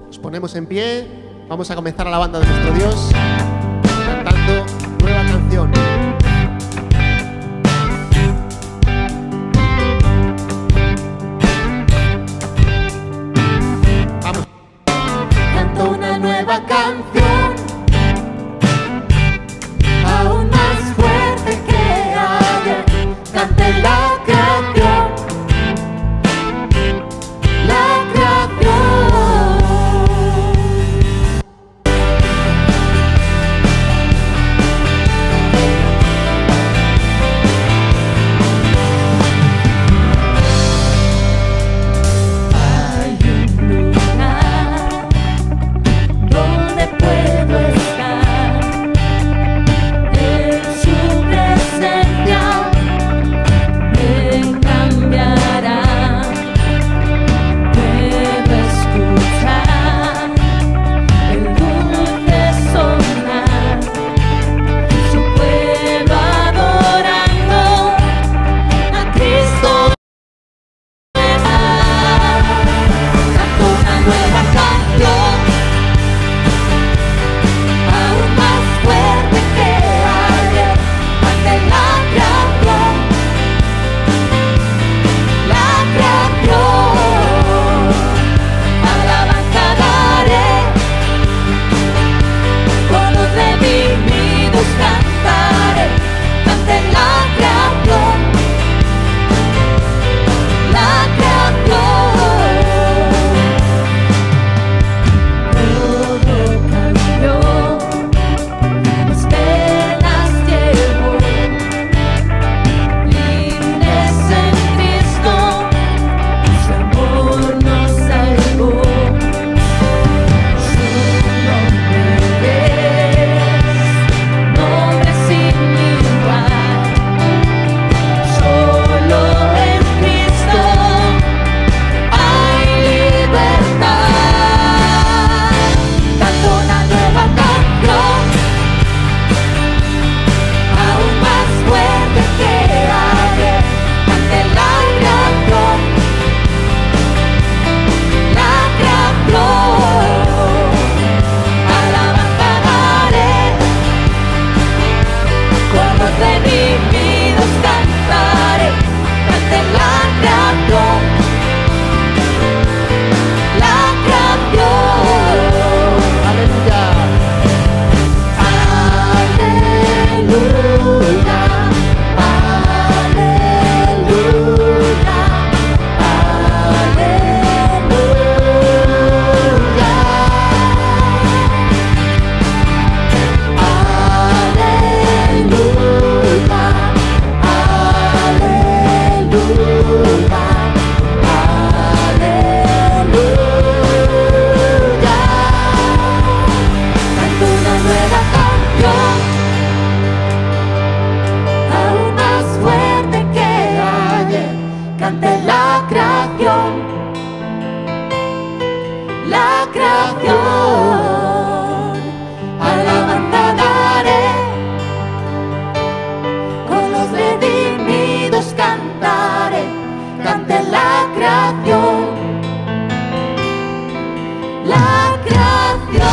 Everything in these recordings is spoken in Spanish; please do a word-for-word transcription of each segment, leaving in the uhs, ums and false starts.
Nos ponemos en pie, vamos a comenzar a la banda de nuestro Dios, cantando nueva canción. Vamos. Canto una nueva canción, aún más fuerte que ayer. Cante la creación, la creación. Hay un lugar donde puedo estar, en su presencia me cambiará. Puedo escuchar el dulce sonar, su pueblo adorando a Cristo. Canto una nueva canción, aún más fuerte que ayer. Ante la creación, la creación, alabanza daré, con los redimidos cantaré. Ante la creación, la creación. Todo cambió, mis penas llevó, libres en Cristo, su amor nos salvó. Su nombre es nombre sin igual, solo en Cristo hay libertad. Canto una nueva canción, aún más fuerte que ayer. Ante la creación, la creación, alabanza daré, con los redimidos cantaré. Ante la creación, la creación. Aleluya. Aleluya, canto una nueva canción, aún más fuerte que ayer. Cante la creación, la creación, alabanza daré, con los redimidos cantaré. Cante la creación, la creación.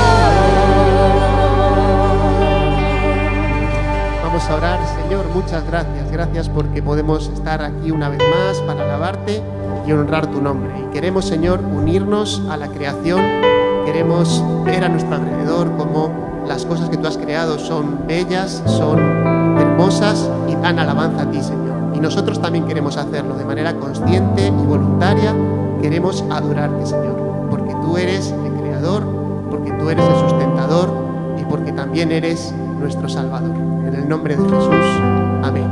Vamos a orar. Señor, muchas gracias. Gracias porque podemos estar aquí una vez más para alabarte y honrar tu nombre. Y queremos, Señor, unirnos a la creación. Queremos ver a nuestro alrededor cómo las cosas que tú has creado son bellas, son hermosas y dan alabanza a ti, Señor. Y nosotros también queremos hacerlo de manera consciente y voluntaria. Queremos adorarte, Señor, porque tú eres el creador, porque tú eres el sustentador y porque también eres nuestro Salvador. En el nombre de Jesús. Amén.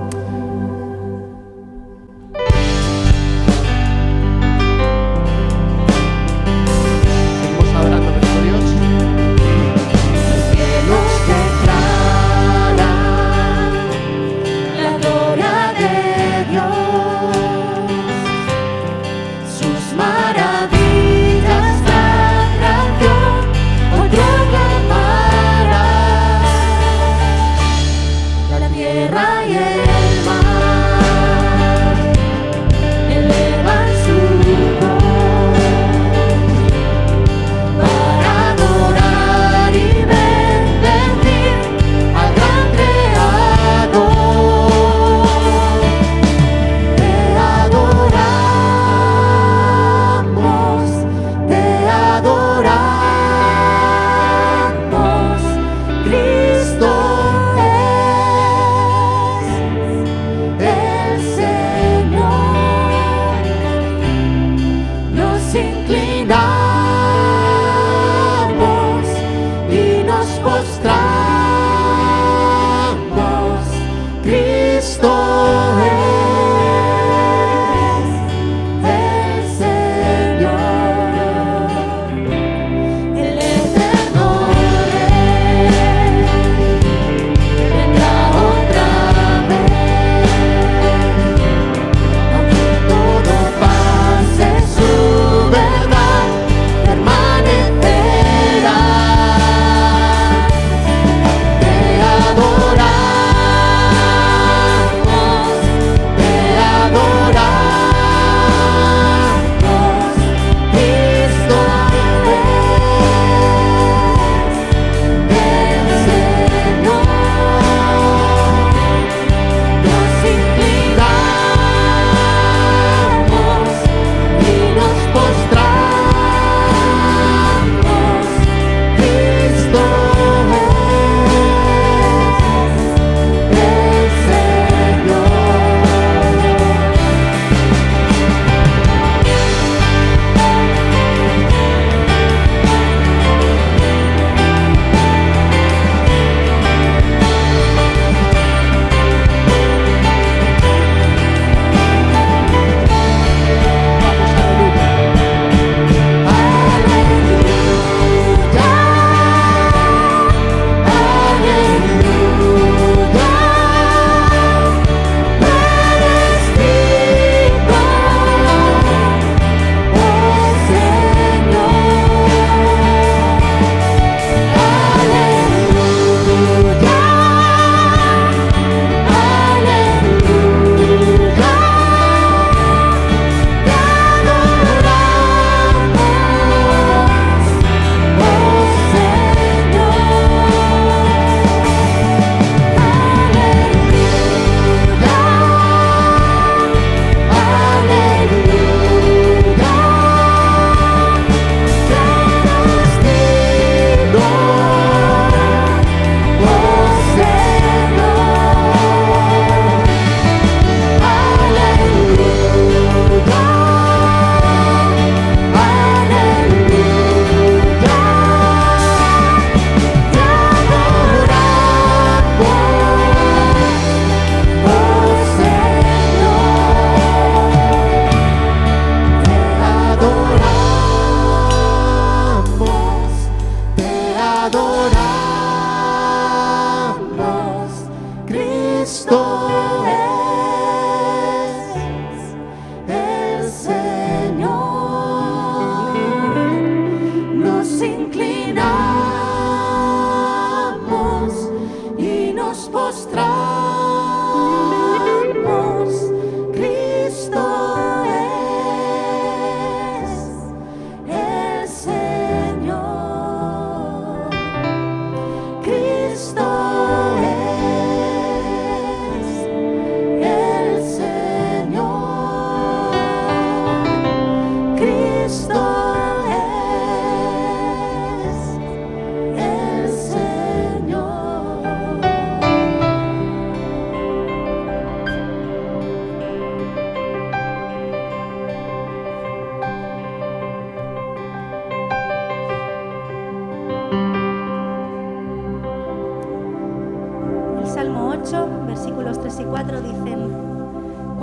Seguimos adorando a nuestro Dios. Cielos declaran la gloria de Dios, sus maravillas, la creación otro clamará. La tierra y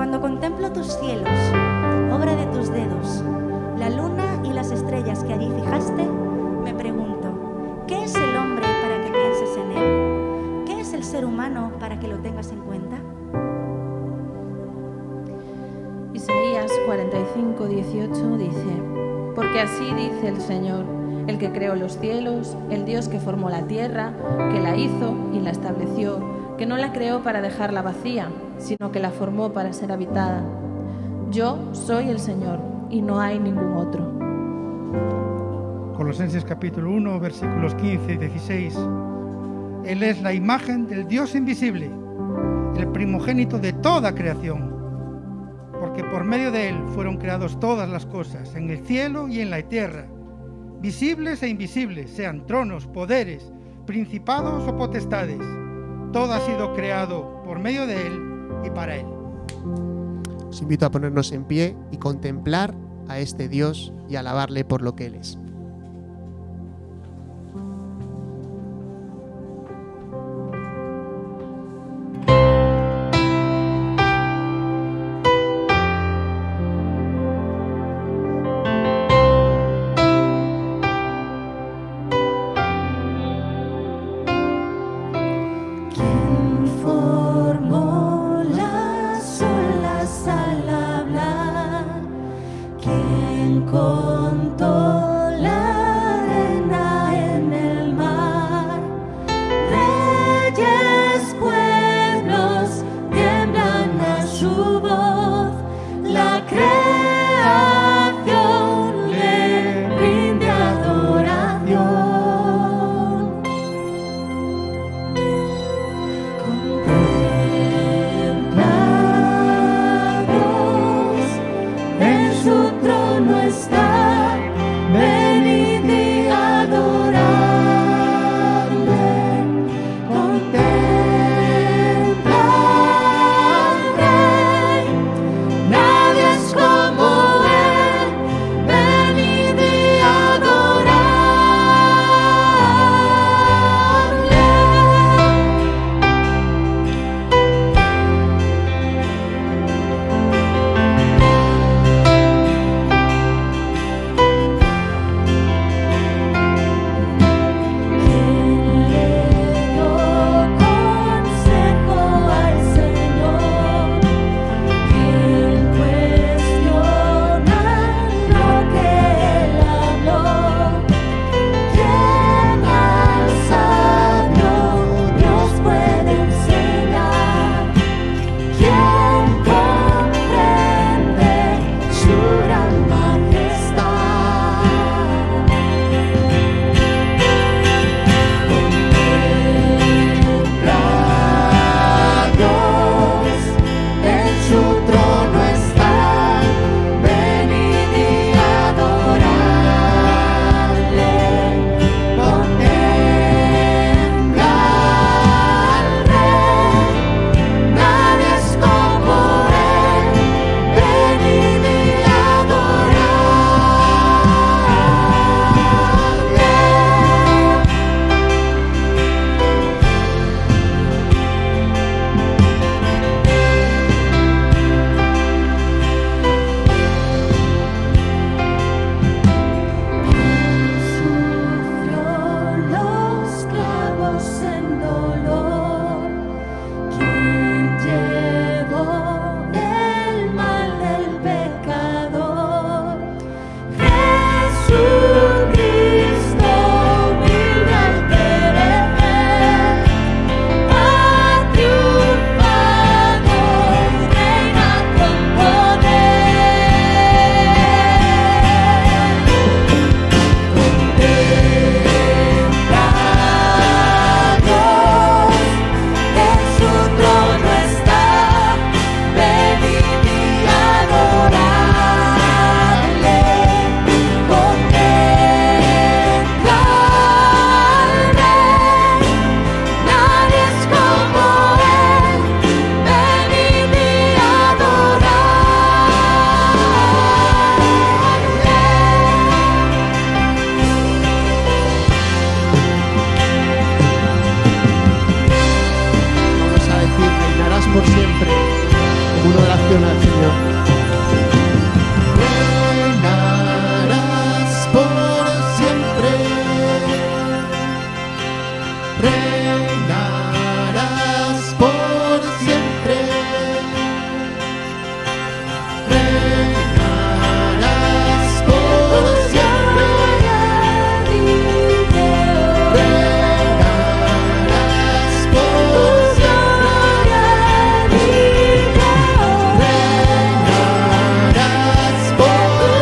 Cuando contemplo tus cielos, obra de tus dedos, la luna y las estrellas que allí fijaste, me pregunto, ¿qué es el hombre para que pienses en él? ¿Qué es el ser humano para que lo tengas en cuenta? Isaías cuarenta y cinco, dieciocho dice: porque así dice el Señor, el que creó los cielos, el Dios que formó la tierra, que la hizo y la estableció, que no la creó para dejarla vacía, sino que la formó para ser habitada. Yo soy el Señor y no hay ningún otro. Colosenses capítulo uno, versículos quince y dieciséis. Él es la imagen del Dios invisible, el primogénito de toda creación, porque por medio de él fueron creadas todas las cosas, en el cielo y en la tierra, visibles e invisibles, sean tronos, poderes, principados o potestades. Todo ha sido creado por medio de él y para él. Os invito a ponernos en pie y contemplar a este Dios y alabarle por lo que él es. adoración al Señor. Reinarás por siempre. Reinarás por siempre. Reinarás por siempre. Reinarás por siempre. Reinarás por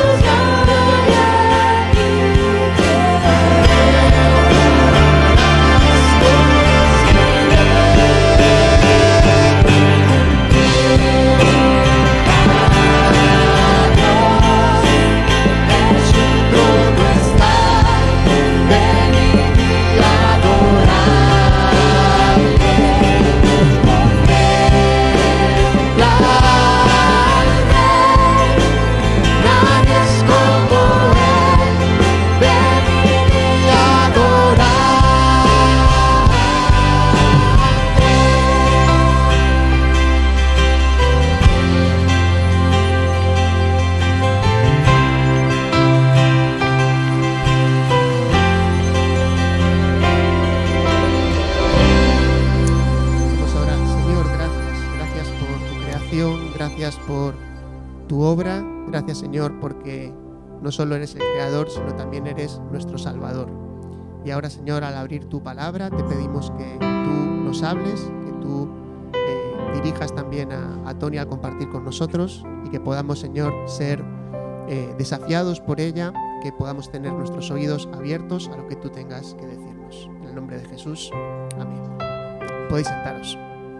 gracias por tu obra, gracias Señor porque no solo eres el Creador, sino también eres nuestro Salvador. Y ahora Señor, al abrir tu palabra, te pedimos que tú nos hables, que tú eh, dirijas también a, a Tony al compartir con nosotros y que podamos Señor ser eh, desafiados por ella, que podamos tener nuestros oídos abiertos a lo que tú tengas que decirnos. En el nombre de Jesús, amén. Podéis sentaros.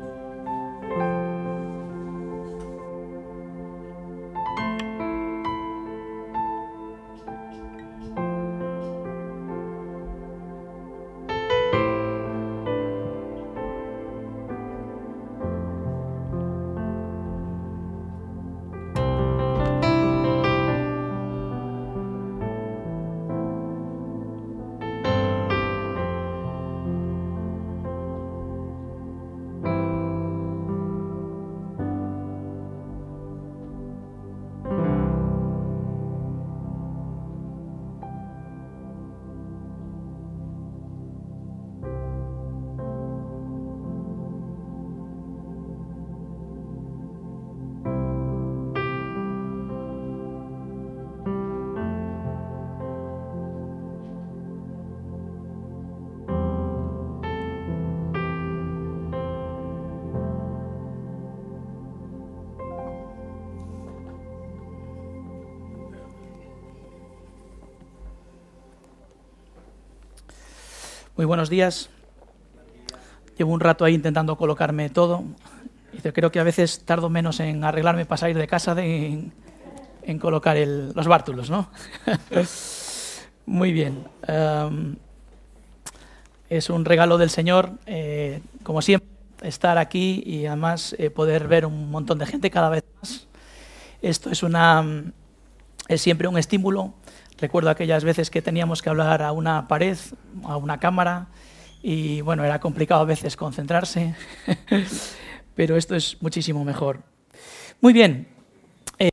Muy buenos días. Llevo un rato ahí intentando colocarme todo. Y creo que a veces tardo menos en arreglarme para salir de casa de en, en colocar el, los bártulos, ¿no? Muy bien. Um, es un regalo del Señor, eh, como siempre, estar aquí y además eh, poder ver un montón de gente cada vez más. Esto es, una, es siempre un estímulo. Recuerdo aquellas veces que teníamos que hablar a una pared, a una cámara, y bueno, era complicado a veces concentrarse, pero esto es muchísimo mejor. Muy bien. Eh,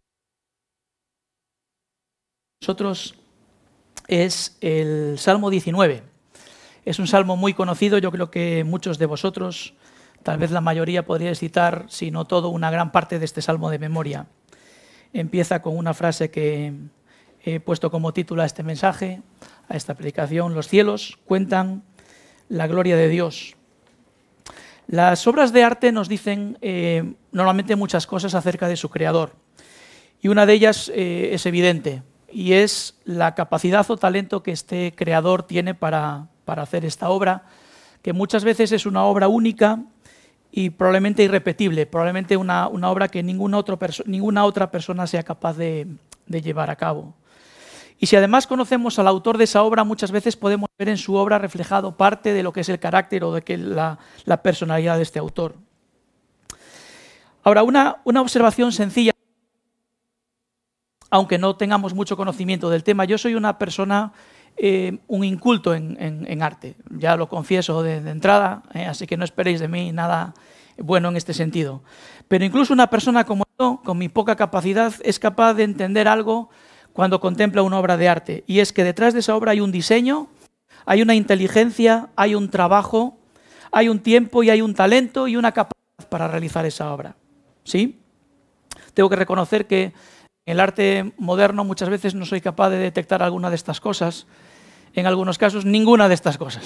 nosotros es el Salmo diecinueve. Es un salmo muy conocido, yo creo que muchos de vosotros, tal vez la mayoría, podríais citar, si no todo, una gran parte de este salmo de memoria. Empieza con una frase que he puesto como título a este mensaje, a esta predicación: los cielos cuentan la gloria de Dios. Las obras de arte nos dicen eh, normalmente muchas cosas acerca de su creador, y una de ellas eh, es evidente, y es la capacidad o talento que este creador tiene para, para hacer esta obra, que muchas veces es una obra única y probablemente irrepetible, probablemente una, una obra que ninguna, otro ninguna otra persona sea capaz de, de llevar a cabo. Y si además conocemos al autor de esa obra, muchas veces podemos ver en su obra reflejado parte de lo que es el carácter o de que la, la personalidad de este autor. Ahora, una, una observación sencilla, aunque no tengamos mucho conocimiento del tema. Yo soy una persona, eh, un inculto en, en, en arte, ya lo confieso de, de entrada, eh, así que no esperéis de mí nada bueno en este sentido. Pero incluso una persona como yo, con mi poca capacidad, es capaz de entender algo cuando contempla una obra de arte. Y es que detrás de esa obra hay un diseño, hay una inteligencia, hay un trabajo, hay un tiempo y hay un talento y una capacidad para realizar esa obra. ¿Sí? Tengo que reconocer que en el arte moderno muchas veces no soy capaz de detectar alguna de estas cosas. En algunos casos, ninguna de estas cosas.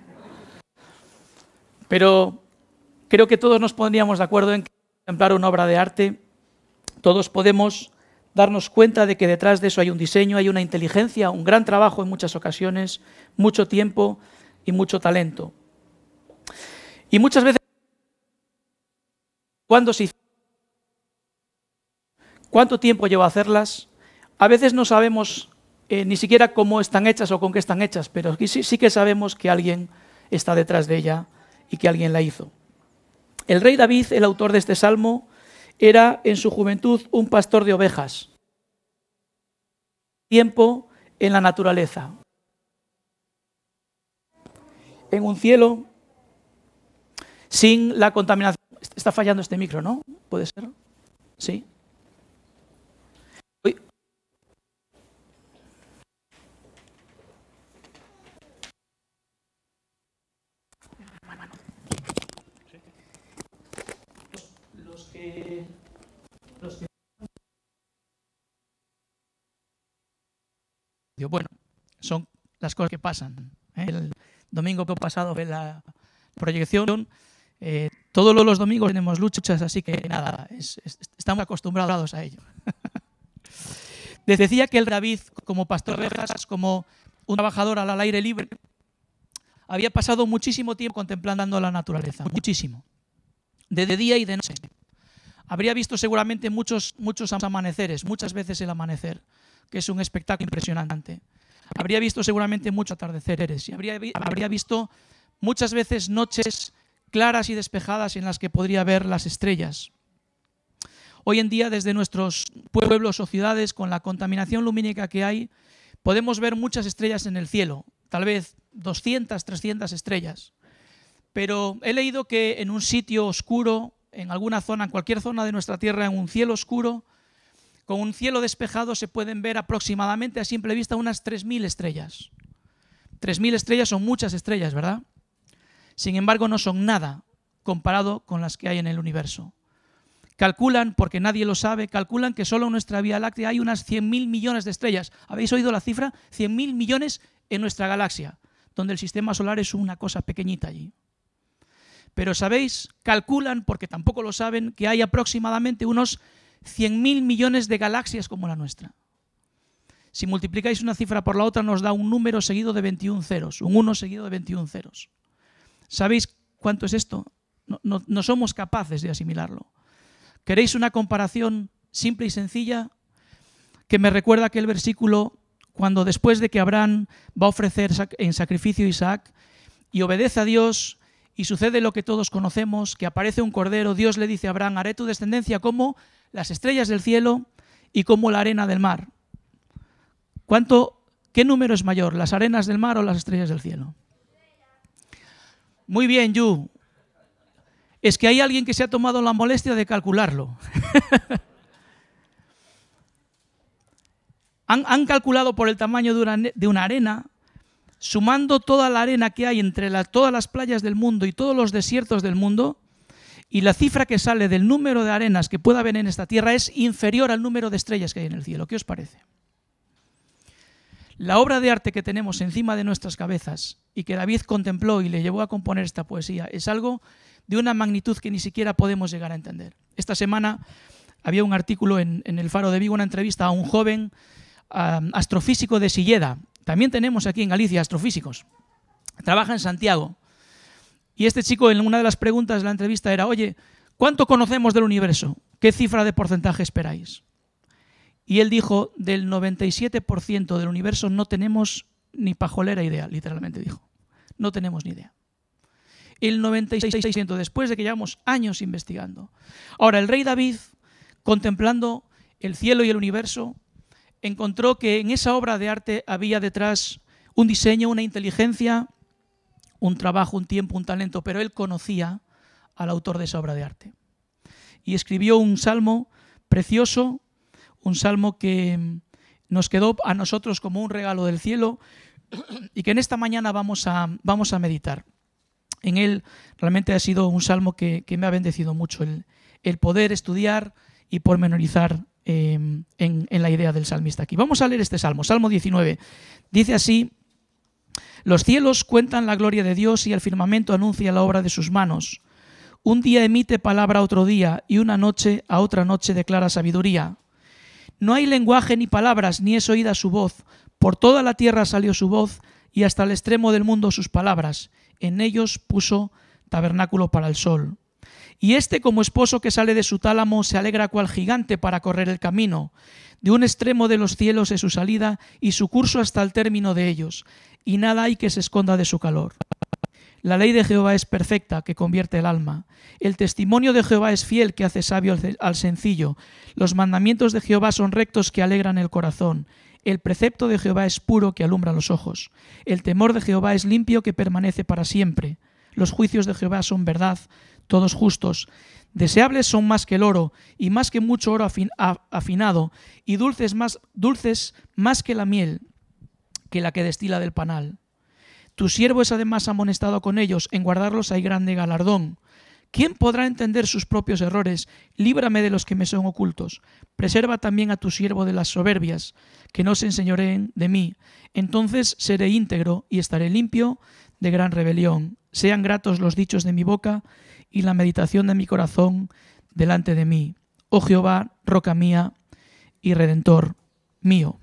Pero creo que todos nos pondríamos de acuerdo en que contemplar una obra de arte, todos podemos darnos cuenta de que detrás de eso hay un diseño, hay una inteligencia, un gran trabajo en muchas ocasiones, mucho tiempo y mucho talento. Y muchas veces, ¿cuándo se hicieron? ¿Cuánto tiempo lleva a hacerlas? A veces no sabemos eh, ni siquiera cómo están hechas o con qué están hechas, pero sí, sí que sabemos que alguien está detrás de ella y que alguien la hizo. El rey David, el autor de este salmo, era en su juventud un pastor de ovejas. Tiempo en la naturaleza. En un cielo sin la contaminación. Está fallando este micro, ¿no? ¿Puede ser? Sí. Uy. Los que, los que... Bueno, son las cosas que pasan. ¿eh? El domingo pasado fue la proyección. Eh, todos los domingos tenemos luchas, así que nada, es, es, estamos acostumbrados a ello. Les decía que el David, como pastor de ovejas, como un trabajador al aire libre, había pasado muchísimo tiempo contemplando la naturaleza, muchísimo, de, de día y de noche. Habría visto seguramente muchos, muchos amaneceres, muchas veces el amanecer, que es un espectáculo impresionante. Habría visto seguramente muchos atardeceres y habría, habría visto muchas veces noches claras y despejadas en las que podría ver las estrellas. Hoy en día, desde nuestros pueblos o ciudades, con la contaminación lumínica que hay, podemos ver muchas estrellas en el cielo, tal vez doscientas, trescientas estrellas. Pero he leído que en un sitio oscuro, en alguna zona, en cualquier zona de nuestra Tierra, en un cielo oscuro, con un cielo despejado, se pueden ver aproximadamente a simple vista unas tres mil estrellas. tres mil estrellas son muchas estrellas, ¿verdad? Sin embargo, no son nada comparado con las que hay en el universo. Calculan, porque nadie lo sabe, calculan que solo en nuestra Vía Láctea hay unas cien mil millones de estrellas. ¿Habéis oído la cifra? cien mil millones en nuestra galaxia, donde el sistema solar es una cosa pequeñita allí. Pero ¿sabéis? Calculan, porque tampoco lo saben, que hay aproximadamente unos cien mil millones de galaxias como la nuestra. Si multiplicáis una cifra por la otra nos da un número seguido de veintiún ceros, un uno seguido de veintiún ceros. ¿Sabéis cuánto es esto? No, no, no somos capaces de asimilarlo. ¿Queréis una comparación simple y sencilla? Que me recuerda aquel versículo cuando después de que Abraham va a ofrecer en sacrificio a Isaac y obedece a Dios y sucede lo que todos conocemos, que aparece un cordero, Dios le dice a Abraham, haré tu descendencia como las estrellas del cielo y como la arena del mar. ¿Cuánto, qué número es mayor, las arenas del mar o las estrellas del cielo? Muy bien, Yu. Es que hay alguien que se ha tomado la molestia de calcularlo. han, han calculado por el tamaño de una, de una arena, sumando toda la arena que hay entre la, todas las playas del mundo y todos los desiertos del mundo, y la cifra que sale del número de arenas que pueda haber en esta tierra es inferior al número de estrellas que hay en el cielo. ¿Qué os parece? La obra de arte que tenemos encima de nuestras cabezas y que David contempló y le llevó a componer esta poesía es algo de una magnitud que ni siquiera podemos llegar a entender. Esta semana había un artículo en, en el Faro de Vigo, una entrevista a un joven um, astrofísico de Silleda. También tenemos aquí en Galicia astrofísicos. Trabaja en Santiago. Y este chico, en una de las preguntas de la entrevista era, oye, ¿cuánto conocemos del universo? ¿Qué cifra de porcentaje esperáis? Y él dijo, del noventa y siete por ciento del universo no tenemos ni pajolera idea, literalmente dijo. No tenemos ni idea. El noventa y seis por ciento después de que llevamos años investigando. Ahora, el rey David, contemplando el cielo y el universo, encontró que en esa obra de arte había detrás un diseño, una inteligencia, un trabajo, un tiempo, un talento, pero él conocía al autor de esa obra de arte. Y escribió un salmo precioso, un salmo que nos quedó a nosotros como un regalo del cielo y que en esta mañana vamos a, vamos a meditar. En él realmente ha sido un salmo que, que me ha bendecido mucho, el, el poder estudiar y pormenorizar eh, en, en la idea del salmista aquí. Vamos a leer este salmo, Salmo diecinueve. Dice así: los cielos cuentan la gloria de Dios y el firmamento anuncia la obra de sus manos. Un día emite palabra a otro día y una noche a otra noche declara sabiduría. No hay lenguaje ni palabras, ni es oída su voz. Por toda la tierra salió su voz y hasta el extremo del mundo sus palabras. En ellos puso tabernáculo para el sol. Y este, como esposo que sale de su tálamo, se alegra cual gigante para correr el camino. De un extremo de los cielos es su salida y su curso hasta el término de ellos. Y nada hay que se esconda de su calor. La ley de Jehová es perfecta, que convierte el alma. El testimonio de Jehová es fiel, que hace sabio al sencillo. Los mandamientos de Jehová son rectos, que alegran el corazón. El precepto de Jehová es puro, que alumbra los ojos. El temor de Jehová es limpio, que permanece para siempre. Los juicios de Jehová son verdad, todos justos. Deseables son más que el oro, y más que mucho oro afin- afinado, y dulces más, dulces más que la miel, que la que destila del panal. Tu siervo es además amonestado con ellos, en guardarlos hay grande galardón. ¿Quién podrá entender sus propios errores? Líbrame de los que me son ocultos. Preserva también a tu siervo de las soberbias, que no se enseñoreen de mí. Entonces seré íntegro y estaré limpio de gran rebelión. Sean gratos los dichos de mi boca y la meditación de mi corazón delante de mí. Oh Jehová, roca mía y redentor mío.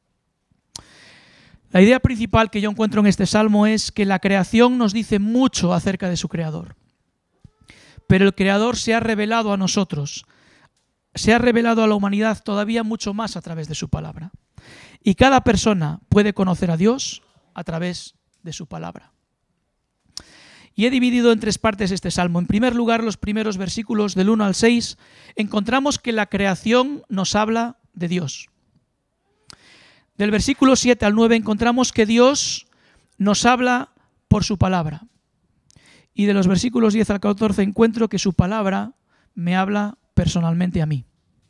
La idea principal que yo encuentro en este salmo es que la creación nos dice mucho acerca de su creador. Pero el creador se ha revelado a nosotros, se ha revelado a la humanidad todavía mucho más a través de su palabra. Y cada persona puede conocer a Dios a través de su palabra. Y he dividido en tres partes este salmo. En primer lugar, los primeros versículos del uno al seis, encontramos que la creación nos habla de Dios. Del versículo siete al nueve encontramos que Dios nos habla por su palabra. Y de los versículos diez al catorce encuentro que su palabra me habla personalmente a mí.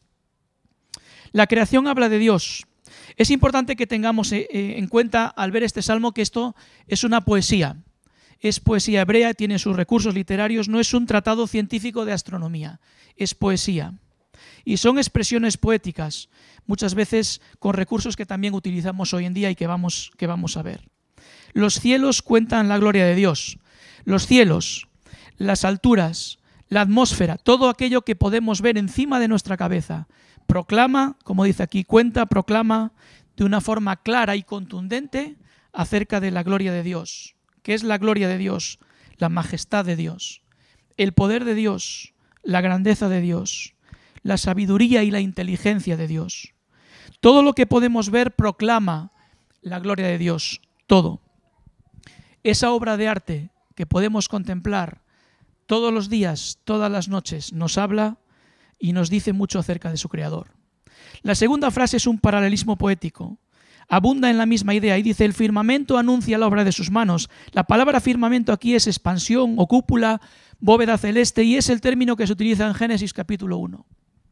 La creación habla de Dios. Es importante que tengamos en cuenta al ver este salmo que esto es una poesía. Es poesía hebrea, tiene sus recursos literarios, no es un tratado científico de astronomía, es poesía. Y son expresiones poéticas, muchas veces con recursos que también utilizamos hoy en día y que vamos, que vamos a ver. Los cielos cuentan la gloria de Dios. Los cielos, las alturas, la atmósfera, todo aquello que podemos ver encima de nuestra cabeza, proclama, como dice aquí, cuenta, proclama de una forma clara y contundente acerca de la gloria de Dios. ¿Qué es la gloria de Dios? La majestad de Dios, el poder de Dios, la grandeza de Dios, la sabiduría y la inteligencia de Dios. Todo lo que podemos ver proclama la gloria de Dios, todo. Esa obra de arte que podemos contemplar todos los días, todas las noches, nos habla y nos dice mucho acerca de su creador. La segunda frase es un paralelismo poético. Abunda en la misma idea y dice: el firmamento anuncia la obra de sus manos. La palabra firmamento aquí es expansión o cúpula, bóveda celeste, y es el término que se utiliza en Génesis capítulo uno.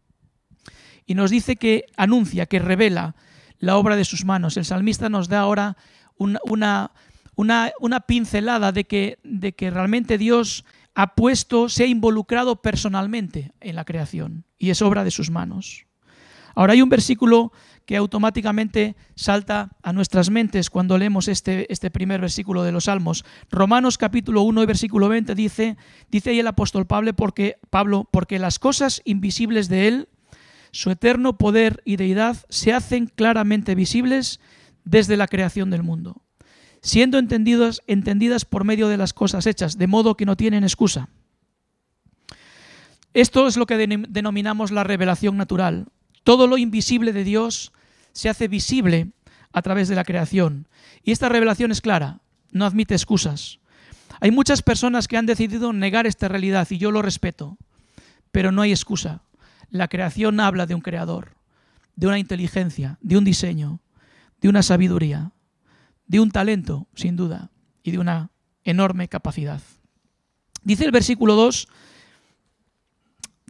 Y nos dice que anuncia, que revela la obra de sus manos. El salmista nos da ahora una, una, una, una pincelada de que, de que realmente Dios ha puesto, se ha involucrado personalmente en la creación y es obra de sus manos. Ahora hay un versículo que automáticamente salta a nuestras mentes cuando leemos este, este primer versículo de los Salmos. Romanos capítulo uno y versículo veinte dice, dice ahí el apóstol Pablo porque, Pablo, porque las cosas invisibles de Él, su eterno poder y deidad, se hacen claramente visibles desde la creación del mundo, siendo entendidas, entendidas por medio de las cosas hechas, de modo que no tienen excusa. Esto es lo que denominamos la revelación natural. Todo lo invisible de Dios se hace visible a través de la creación. Y esta revelación es clara, no admite excusas. Hay muchas personas que han decidido negar esta realidad y yo lo respeto, pero no hay excusa. La creación habla de un creador, de una inteligencia, de un diseño, de una sabiduría, de un talento, sin duda, y de una enorme capacidad. Dice el versículo dos,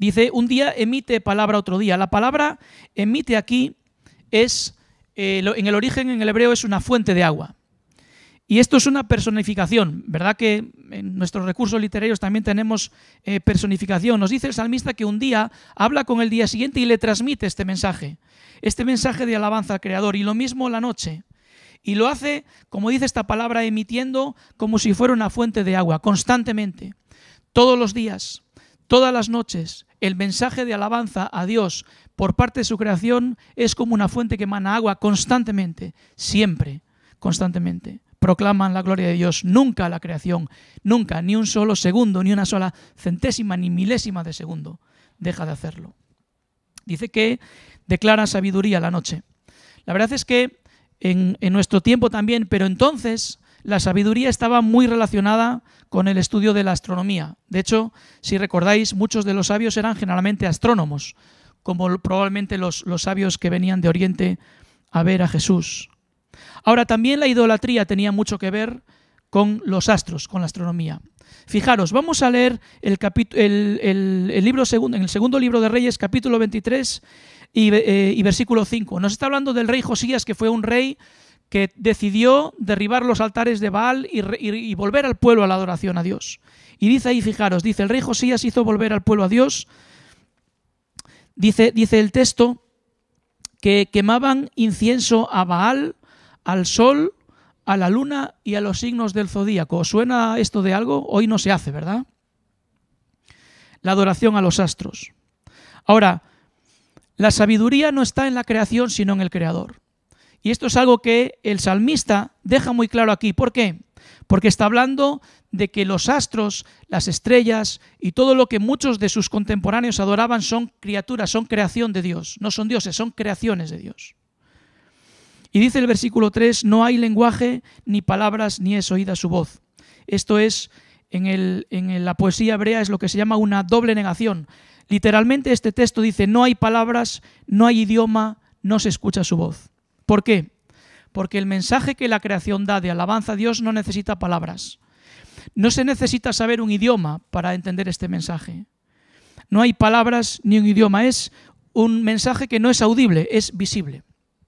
Dice, un día emite palabra otro día. La palabra emite aquí es, eh, en el origen, en el hebreo, es una fuente de agua. Y esto es una personificación, ¿verdad? Que en nuestros recursos literarios también tenemos eh, personificación. Nos dice el salmista que un día habla con el día siguiente y le transmite este mensaje, este mensaje de alabanza al Creador, y lo mismo la noche. Y lo hace, como dice esta palabra, emitiendo como si fuera una fuente de agua, constantemente, todos los días, todas las noches. El mensaje de alabanza a Dios por parte de su creación es como una fuente que emana agua constantemente, siempre, constantemente. Proclaman la gloria de Dios, nunca la creación, nunca, ni un solo segundo, ni una sola centésima, ni milésima de segundo deja de hacerlo. Dice que declara sabiduría la noche. La verdad es que en, en nuestro tiempo también, pero entonces la sabiduría estaba muy relacionada con el estudio de la astronomía. De hecho, si recordáis, muchos de los sabios eran generalmente astrónomos, como probablemente los, los sabios que venían de Oriente a ver a Jesús. Ahora, también la idolatría tenía mucho que ver con los astros, con la astronomía. Fijaros, vamos a leer el, el, el, el libro segundo, en el segundo libro de Reyes, capítulo veintitrés y, eh, y versículo cinco. Nos está hablando del rey Josías, que fue un rey que decidió derribar los altares de Baal y, y, y volver al pueblo a la adoración a Dios. Y dice ahí, fijaros, dice, el rey Josías hizo volver al pueblo a Dios. Dice, dice el texto que quemaban incienso a Baal, al sol, a la luna y a los signos del zodíaco. ¿Os suena esto de algo? Hoy no se hace, ¿verdad? La adoración a los astros. Ahora, la sabiduría no está en la creación, sino en el Creador. Y esto es algo que el salmista deja muy claro aquí. ¿Por qué? Porque está hablando de que los astros, las estrellas y todo lo que muchos de sus contemporáneos adoraban son criaturas, son creación de Dios. No son dioses, son creaciones de Dios. Y dice el versículo tres, no hay lenguaje ni palabras ni es oída su voz. Esto es, en, el, en la poesía hebrea es lo que se llama una doble negación. Literalmente este texto dice, no hay palabras, no hay idioma, no se escucha su voz. ¿Por qué? Porque el mensaje que la creación da de alabanza a Dios no necesita palabras. No se necesita saber un idioma para entender este mensaje. No hay palabras ni un idioma, es un mensaje que no es audible, es visible.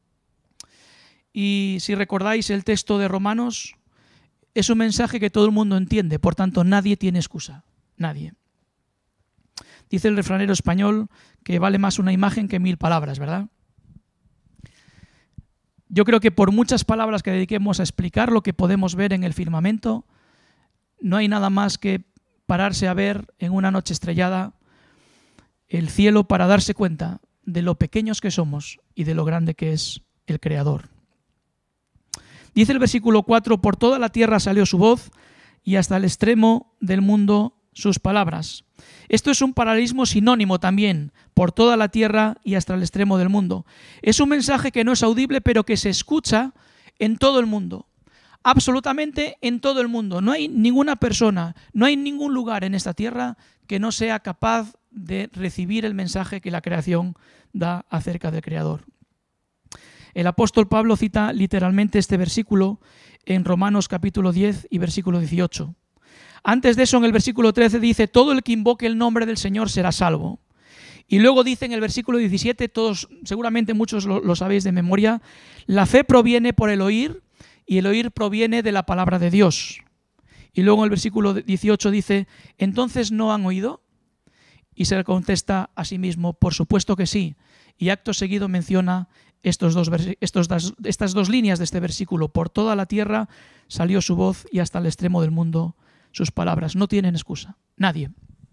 Y si recordáis el texto de Romanos, es un mensaje que todo el mundo entiende, por tanto nadie tiene excusa, nadie. Dice el refranero español que vale más una imagen que mil palabras, ¿verdad? Yo creo que por muchas palabras que dediquemos a explicar lo que podemos ver en el firmamento, no hay nada más que pararse a ver en una noche estrellada el cielo para darse cuenta de lo pequeños que somos y de lo grande que es el Creador. Dice el versículo cuatro, por toda la tierra salió su voz y hasta el extremo del mundo sus palabras. Esto es un paralelismo sinónimo también, por toda la tierra y hasta el extremo del mundo. Es un mensaje que no es audible, pero que se escucha en todo el mundo. Absolutamente en todo el mundo. No hay ninguna persona, no hay ningún lugar en esta tierra que no sea capaz de recibir el mensaje que la creación da acerca del Creador. El apóstol Pablo cita literalmente este versículo en Romanos capítulo diez y versículo dieciocho. Antes de eso, en el versículo trece dice, todo el que invoque el nombre del Señor será salvo. Y luego dice en el versículo diecisiete, todos, seguramente muchos lo, lo sabéis de memoria, la fe proviene por el oír y el oír proviene de la palabra de Dios. Y luego en el versículo dieciocho dice, ¿entonces no han oído? Y se le contesta a sí mismo, por supuesto que sí. Y acto seguido menciona estos dos, estos, estas dos líneas de este versículo. Por toda la tierra salió su voz y hasta el extremo del mundo sus palabras. No tienen excusa. Nadie.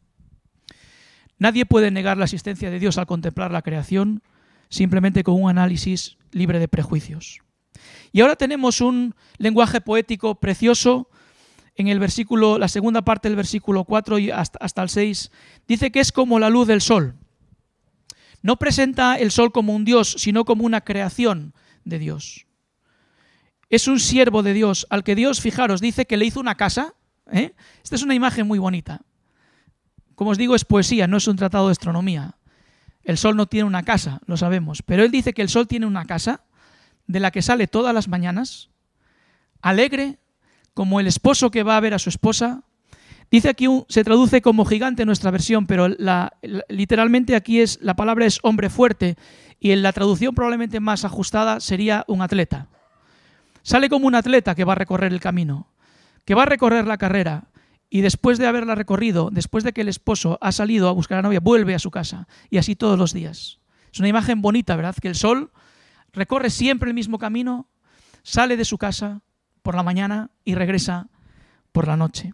Nadie puede negar la existencia de Dios al contemplar la creación simplemente con un análisis libre de prejuicios. Y ahora tenemos un lenguaje poético precioso en el versículo, la segunda parte del versículo cuatro y hasta, hasta el seis. Dice que es como la luz del sol. No presenta el sol como un Dios, sino como una creación de Dios. Es un siervo de Dios, al que Dios, fijaros, dice que le hizo una casa. ¿eh? Esta es una imagen muy bonita. Como os digo, es poesía, no es un tratado de astronomía. El sol no tiene una casa, lo sabemos, pero él dice que el sol tiene una casa de la que sale todas las mañanas, alegre, como el esposo que va a ver a su esposa, Dice aquí, un, se traduce como gigante en nuestra versión, pero la, la, literalmente aquí es, la palabra es hombre fuerte, y en la traducción probablemente más ajustada sería un atleta. Sale como un atleta que va a recorrer el camino, que va a recorrer la carrera, y después de haberla recorrido, después de que el esposo ha salido a buscar a la novia, vuelve a su casa, y así todos los días. Es una imagen bonita, ¿verdad? Que el sol recorre siempre el mismo camino, sale de su casa por la mañana y regresa por la noche.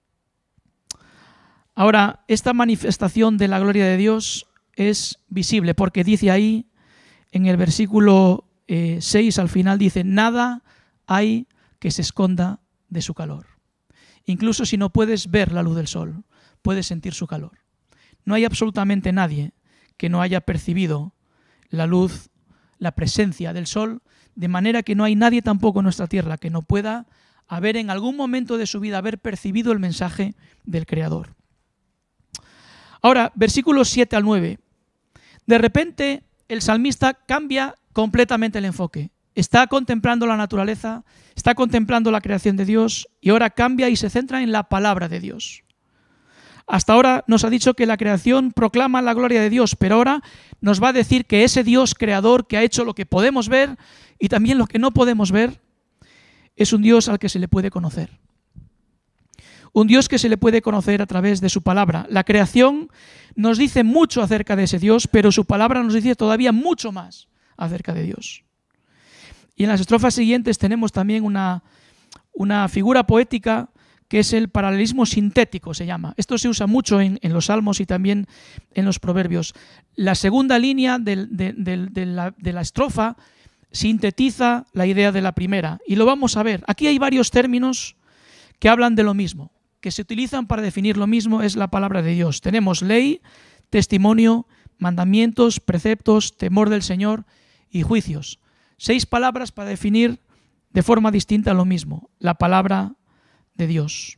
Ahora, esta manifestación de la gloria de Dios es visible porque dice ahí, en el versículo eh, seis al final, dice, nada hay que se esconda de su calor. Incluso si no puedes ver la luz del sol, puedes sentir su calor. No hay absolutamente nadie que no haya percibido la luz, la presencia del sol, de manera que no hay nadie tampoco en nuestra tierra que no pueda haber en algún momento de su vida haber percibido el mensaje del Creador. Ahora, versículos siete al nueve. De repente, el salmista cambia completamente el enfoque. Está contemplando la naturaleza, está contemplando la creación de Dios y ahora cambia y se centra en la palabra de Dios. Hasta ahora nos ha dicho que la creación proclama la gloria de Dios, pero ahora nos va a decir que ese Dios creador que ha hecho lo que podemos ver y también lo que no podemos ver, es un Dios al que se le puede conocer. Un Dios que se le puede conocer a través de su palabra. La creación nos dice mucho acerca de ese Dios, pero su palabra nos dice todavía mucho más acerca de Dios. Y en las estrofas siguientes tenemos también una, una figura poética que es el paralelismo sintético, se llama. Esto se usa mucho en, en los salmos y también en los proverbios. La segunda línea de, de, de, de, la, de la estrofa sintetiza la idea de la primera. Y lo vamos a ver. Aquí hay varios términos que hablan de lo mismo, que se utilizan para definir lo mismo, es la palabra de Dios. Tenemos ley, testimonio, mandamientos, preceptos, temor del Señor y juicios. Seis palabras para definir de forma distinta lo mismo, la palabra de Dios.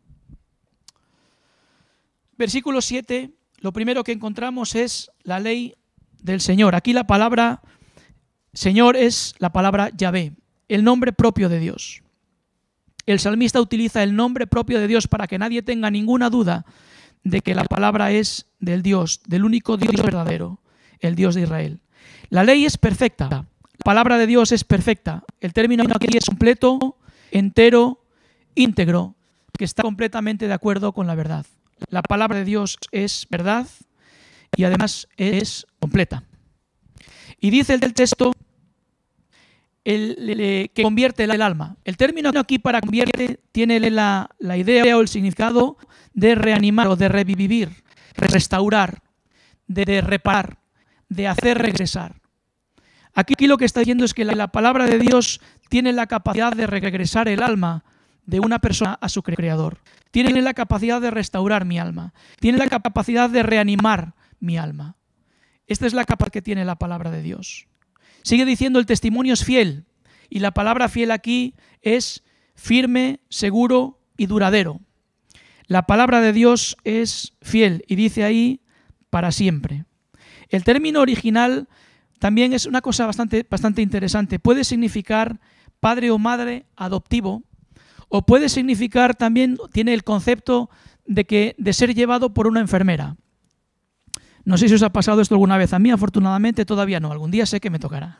Versículo siete, lo primero que encontramos es la ley del Señor. Aquí la palabra Señor es la palabra Yahvé, el nombre propio de Dios. El salmista utiliza el nombre propio de Dios para que nadie tenga ninguna duda de que la palabra es del Dios, del único Dios verdadero, el Dios de Israel. La ley es perfecta, la palabra de Dios es perfecta. El término aquí es completo, entero, íntegro, que está completamente de acuerdo con la verdad. La palabra de Dios es verdad y además es completa. Y dice el texto el, el, que convierte el alma. El término aquí para convierte tiene la, la idea o el significado de reanimar o de revivir, restaurar, de, de reparar, de hacer regresar. Aquí lo que está diciendo es que la, la palabra de Dios tiene la capacidad de regresar el alma de una persona a su creador. Tiene la capacidad de restaurar mi alma. Tiene la capacidad de reanimar mi alma. Esta es la capacidad que tiene la palabra de Dios. Sigue diciendo el testimonio es fiel. Y la palabra fiel aquí es firme, seguro y duradero. La palabra de Dios es fiel y dice ahí para siempre. El término original también es una cosa bastante, bastante interesante. Puede significar padre o madre adoptivo, o puede significar también, tiene el concepto de, que, de ser llevado por una enfermera. No sé si os ha pasado esto alguna vez. A mí, afortunadamente, todavía no. Algún día sé que me tocará.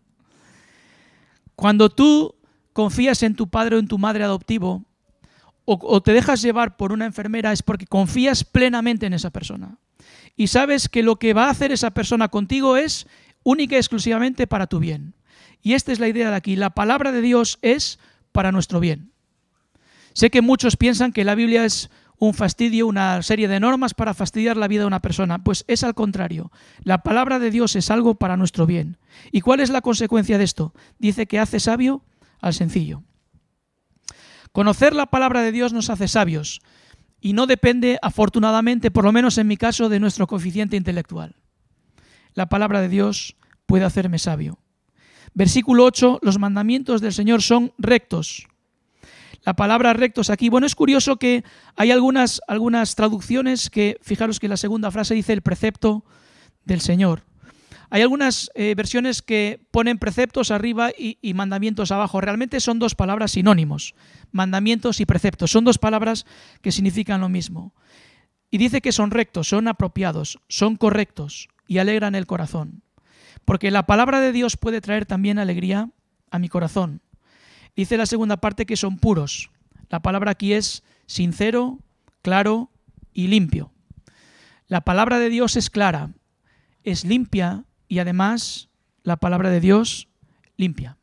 Cuando tú confías en tu padre o en tu madre adoptivo, o, o te dejas llevar por una enfermera, es porque confías plenamente en esa persona. Y sabes que lo que va a hacer esa persona contigo es única y exclusivamente para tu bien. Y esta es la idea de aquí. La palabra de Dios es para nuestro bien. Sé que muchos piensan que la Biblia es un fastidio, una serie de normas para fastidiar la vida de una persona. Pues es al contrario. La palabra de Dios es algo para nuestro bien. ¿Y cuál es la consecuencia de esto? Dice que hace sabio al sencillo. Conocer la palabra de Dios nos hace sabios y no depende, afortunadamente, por lo menos en mi caso, de nuestro coeficiente intelectual. La palabra de Dios puede hacerme sabio. Versículo ocho, los mandamientos del Señor son rectos. La palabra rectos aquí, bueno, es curioso que hay algunas, algunas traducciones que, fijaros que la segunda frase dice el precepto del Señor. Hay algunas eh, versiones que ponen preceptos arriba y, y mandamientos abajo. Realmente son dos palabras sinónimos, mandamientos y preceptos. Son dos palabras que significan lo mismo. Y dice que son rectos, son apropiados, son correctos y alegran el corazón. Porque la palabra de Dios puede traer también alegría a mi corazón. Dice la segunda parte que son puros. La palabra aquí es sincero, claro y limpio. La palabra de Dios es clara, es limpia y además la palabra de Dios limpia.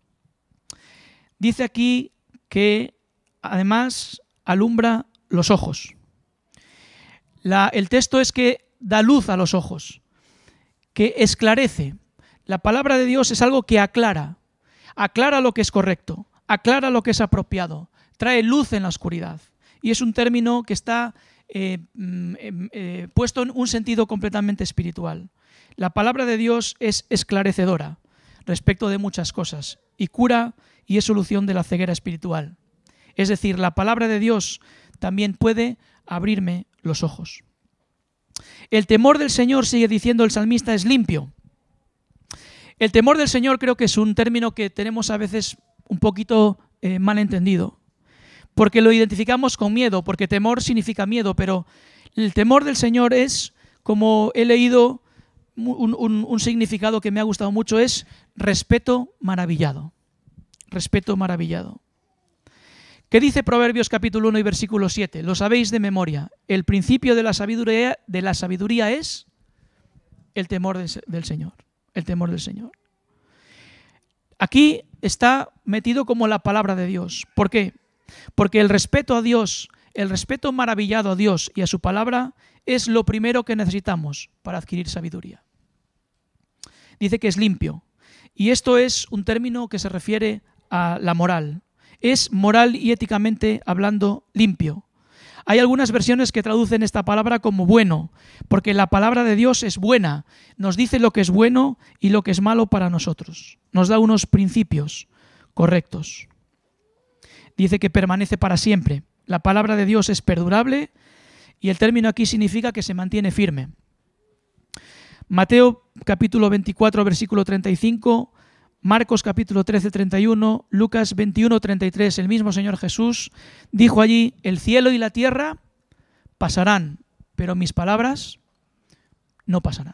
Dice aquí que además alumbra los ojos. La, el texto es que da luz a los ojos, que esclarece. La palabra de Dios es algo que aclara, aclara lo que es correcto, aclara lo que es apropiado, trae luz en la oscuridad. Y es un término que está eh, eh, eh, puesto en un sentido completamente espiritual. La palabra de Dios es esclarecedora respecto de muchas cosas y cura y es solución de la ceguera espiritual. Es decir, la palabra de Dios también puede abrirme los ojos. El temor del Señor, sigue diciendo el salmista, es limpio. El temor del Señor creo que es un término que tenemos a veces un poquito eh, mal entendido, porque lo identificamos con miedo, porque temor significa miedo, pero el temor del Señor es, como he leído un, un, un significado que me ha gustado mucho, es respeto maravillado. Respeto maravillado. ¿Qué dice Proverbios capítulo uno y versículo siete? Lo sabéis de memoria. El principio de la sabiduría, de la sabiduría es el temor del, del Señor. El temor del Señor. Aquí está metido como la palabra de Dios. ¿Por qué? Porque el respeto a Dios, el respeto maravillado a Dios y a su palabra es lo primero que necesitamos para adquirir sabiduría. Dice que es limpio. Y esto es un término que se refiere a la moral. Es moral y éticamente hablando limpio. Hay algunas versiones que traducen esta palabra como bueno, porque la palabra de Dios es buena, nos dice lo que es bueno y lo que es malo para nosotros. Nos da unos principios correctos. Dice que permanece para siempre. La palabra de Dios es perdurable y el término aquí significa que se mantiene firme. Mateo capítulo veinticuatro, versículo treinta y cinco, Marcos capítulo trece, treinta y uno, Lucas veintiuno, treinta y tres, el mismo Señor Jesús dijo allí, el cielo y la tierra pasarán, pero mis palabras no pasarán.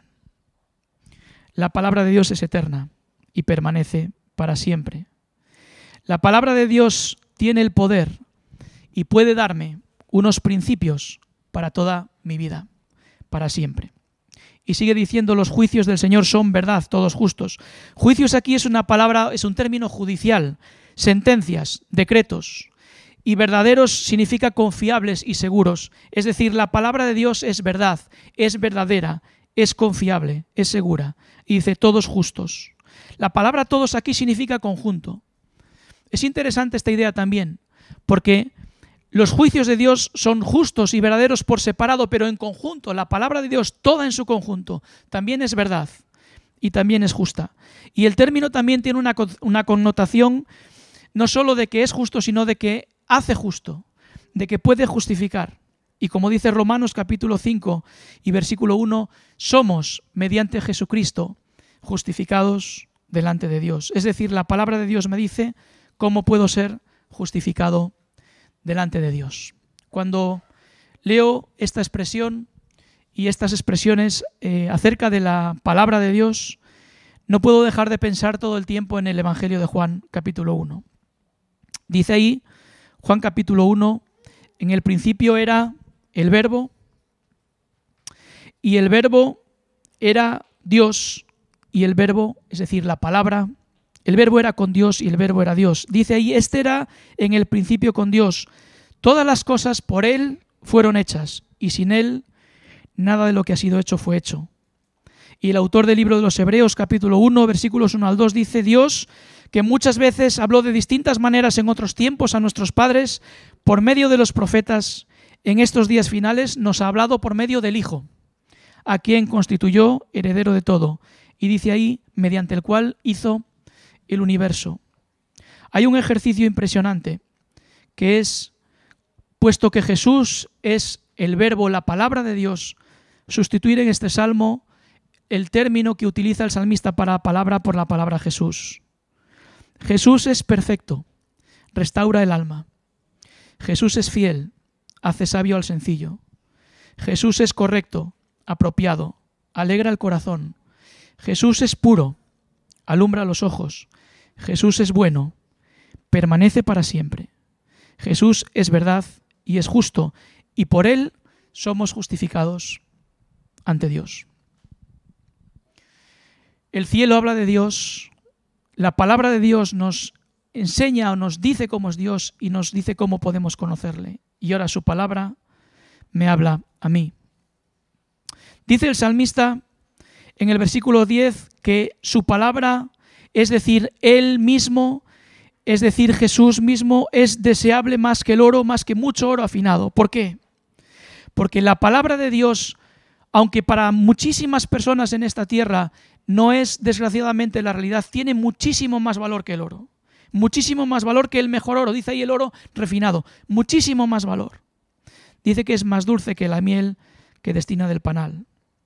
La palabra de Dios es eterna y permanece para siempre. La palabra de Dios tiene el poder y puede darme unos principios para toda mi vida, para siempre. Y sigue diciendo, los juicios del Señor son verdad, todos justos. Juicios aquí es una palabra, es un término judicial, sentencias, decretos. Y verdaderos significa confiables y seguros. Es decir, la palabra de Dios es verdad, es verdadera, es confiable, es segura. Y dice, todos justos. La palabra todos aquí significa conjunto. Es interesante esta idea también, porque los juicios de Dios son justos y verdaderos por separado, pero en conjunto, la palabra de Dios, toda en su conjunto, también es verdad y también es justa. Y el término también tiene una, una connotación no solo de que es justo, sino de que hace justo, de que puede justificar. Y como dice Romanos capítulo cinco y versículo uno, somos, mediante Jesucristo, justificados delante de Dios. Es decir, la palabra de Dios me dice cómo puedo ser justificado delante de Dios. Cuando leo esta expresión y estas expresiones eh, acerca de la palabra de Dios, no puedo dejar de pensar todo el tiempo en el Evangelio de Juan, capítulo uno. Dice ahí, Juan capítulo uno, en el principio era el Verbo, y el Verbo era Dios, y el Verbo, es decir, la palabra, el Verbo era con Dios y el Verbo era Dios. Dice ahí, este era en el principio con Dios. Todas las cosas por Él fueron hechas y sin Él nada de lo que ha sido hecho fue hecho. Y el autor del libro de los Hebreos, capítulo uno, versículos uno al dos, dice, Dios, que muchas veces habló de distintas maneras en otros tiempos a nuestros padres, por medio de los profetas, en estos días finales nos ha hablado por medio del Hijo, a quien constituyó heredero de todo. Y dice ahí, mediante el cual hizo el universo. Hay un ejercicio impresionante que es, puesto que Jesús es el Verbo, la palabra de Dios, sustituir en este salmo el término que utiliza el salmista para palabra por la palabra Jesús. Jesús es perfecto, restaura el alma. Jesús es fiel, hace sabio al sencillo. Jesús es correcto, apropiado, alegra el corazón. Jesús es puro, alumbra los ojos. Jesús es bueno, permanece para siempre. Jesús es verdad y es justo, y por él somos justificados ante Dios. El cielo habla de Dios, la palabra de Dios nos enseña o nos dice cómo es Dios y nos dice cómo podemos conocerle. Y ahora su palabra me habla a mí. Dice el salmista en el versículo diez que su palabra, es decir, él mismo, es decir, Jesús mismo, es deseable más que el oro, más que mucho oro afinado. ¿Por qué? Porque la palabra de Dios, aunque para muchísimas personas en esta tierra no es desgraciadamente la realidad, tiene muchísimo más valor que el oro. Muchísimo más valor que el mejor oro. Dice ahí el oro refinado. Muchísimo más valor. Dice que es más dulce que la miel que destina del panal.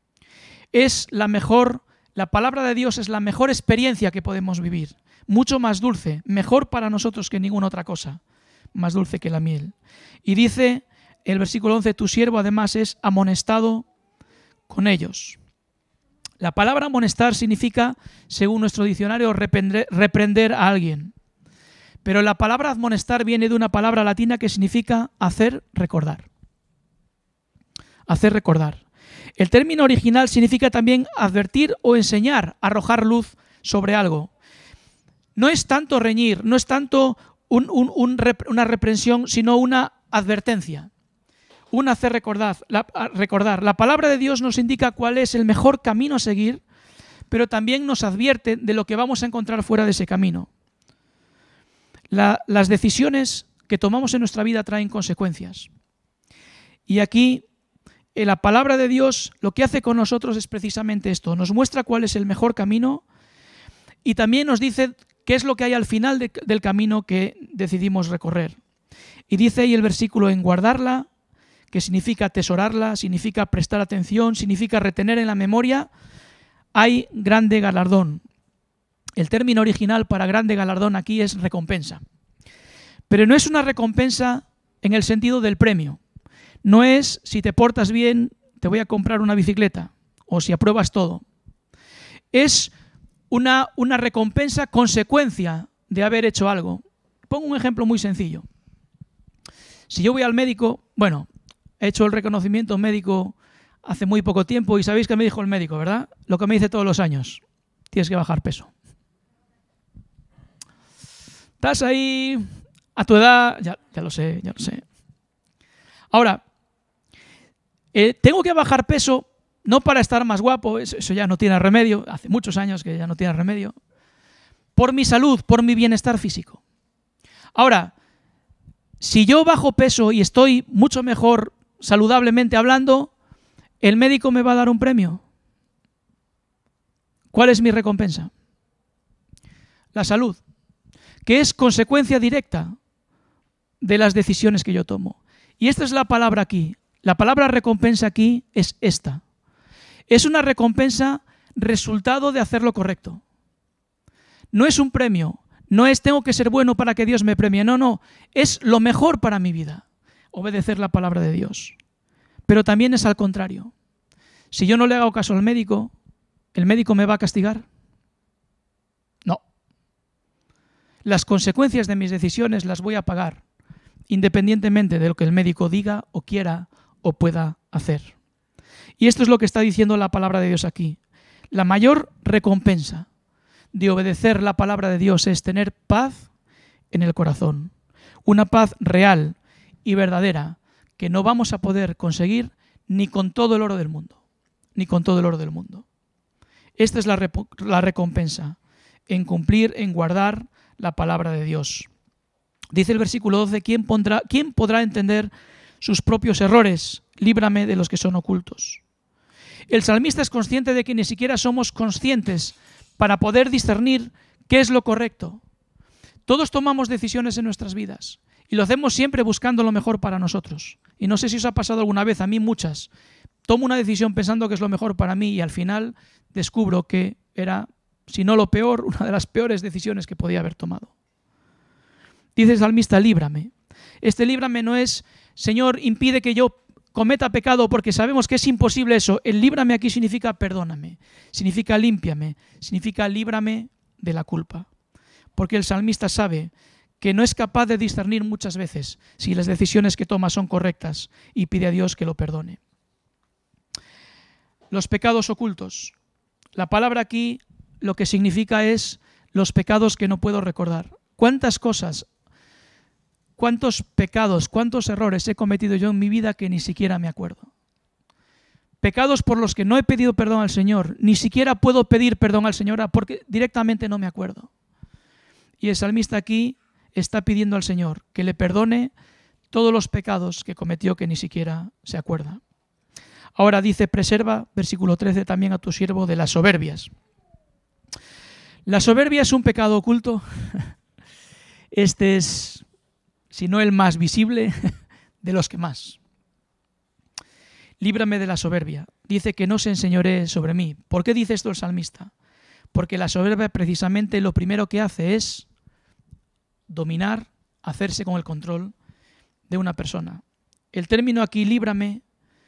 Es la mejor, la palabra de Dios es la mejor experiencia que podemos vivir. Mucho más dulce, mejor para nosotros que ninguna otra cosa. Más dulce que la miel. Y dice el versículo once, tu siervo además es amonestado con ellos. La palabra amonestar significa, según nuestro diccionario, reprender, reprender a alguien. Pero la palabra admonestar viene de una palabra latina que significa hacer recordar. Hacer recordar. El término original significa también advertir o enseñar, arrojar luz sobre algo. No es tanto reñir, no es tanto un, un, un rep, una reprensión, sino una advertencia. Un hacer recordar la, recordar. La palabra de Dios nos indica cuál es el mejor camino a seguir, pero también nos advierte de lo que vamos a encontrar fuera de ese camino. La, las decisiones que tomamos en nuestra vida traen consecuencias. Y aquí, en la palabra de Dios, lo que hace con nosotros es precisamente esto. Nos muestra cuál es el mejor camino y también nos dice qué es lo que hay al final de, del camino que decidimos recorrer. Y dice ahí el versículo, en guardarla, que significa atesorarla, significa prestar atención, significa retener en la memoria, hay grande galardón. El término original para grande galardón aquí es recompensa. Pero no es una recompensa en el sentido del premio. No es, si te portas bien, te voy a comprar una bicicleta, o si apruebas todo. Es una, una recompensa consecuencia de haber hecho algo. Pongo un ejemplo muy sencillo. Si yo voy al médico, bueno, he hecho el reconocimiento médico hace muy poco tiempo y sabéis que me dijo el médico, ¿verdad? Lo que me dice todos los años. Tienes que bajar peso. Estás ahí a tu edad, ya, ya lo sé, ya lo sé. Ahora, eh, tengo que bajar peso no para estar más guapo, eso, eso ya no tiene remedio, hace muchos años que ya no tiene remedio, por mi salud, por mi bienestar físico. Ahora, si yo bajo peso y estoy mucho mejor saludablemente hablando, ¿el médico me va a dar un premio? ¿Cuál es mi recompensa? La salud, que es consecuencia directa de las decisiones que yo tomo. Y esta es la palabra aquí. La palabra recompensa aquí es esta. Es una recompensa resultado de hacer lo correcto. No es un premio, no es tengo que ser bueno para que Dios me premie, no, no, es lo mejor para mi vida, obedecer la palabra de Dios. Pero también es al contrario. Si yo no le hago caso al médico, ¿el médico me va a castigar? No. Las consecuencias de mis decisiones las voy a pagar, independientemente de lo que el médico diga o quiera o pueda hacer. Y esto es lo que está diciendo la palabra de Dios aquí. La mayor recompensa de obedecer la palabra de Dios es tener paz en el corazón. Una paz real y verdadera que no vamos a poder conseguir ni con todo el oro del mundo. Ni con todo el oro del mundo. Esta es la, la recompensa en cumplir, en guardar la palabra de Dios. Dice el versículo doce, ¿quién, pondrá, ¿quién podrá entender sus propios errores? Líbrame de los que son ocultos. El salmista es consciente de que ni siquiera somos conscientes para poder discernir qué es lo correcto. Todos tomamos decisiones en nuestras vidas y lo hacemos siempre buscando lo mejor para nosotros. Y no sé si os ha pasado alguna vez, a mí muchas. Tomo una decisión pensando que es lo mejor para mí y al final descubro que era, si no lo peor, una de las peores decisiones que podía haber tomado. Dice el salmista, líbrame. Este líbrame no es, Señor, impide que yo cometa pecado, porque sabemos que es imposible eso. El líbrame aquí significa perdóname, significa límpiame, significa líbrame de la culpa. Porque el salmista sabe que no es capaz de discernir muchas veces si las decisiones que toma son correctas y pide a Dios que lo perdone. Los pecados ocultos. La palabra aquí lo que significa es los pecados que no puedo recordar. ¿Cuántas cosas, cuántos pecados, cuántos errores he cometido yo en mi vida que ni siquiera me acuerdo? Pecados por los que no he pedido perdón al Señor, ni siquiera puedo pedir perdón al Señor porque directamente no me acuerdo. Y el salmista aquí está pidiendo al Señor que le perdone todos los pecados que cometió que ni siquiera se acuerda. Ahora dice, preserva, versículo trece, también a tu siervo de las soberbias. La soberbia es un pecado oculto. Este es, si no el más visible, de los que más. Líbrame de la soberbia. Dice que no se enseñoree sobre mí. ¿Por qué dice esto el salmista? Porque la soberbia precisamente lo primero que hace es dominar, hacerse con el control de una persona. El término aquí, líbrame,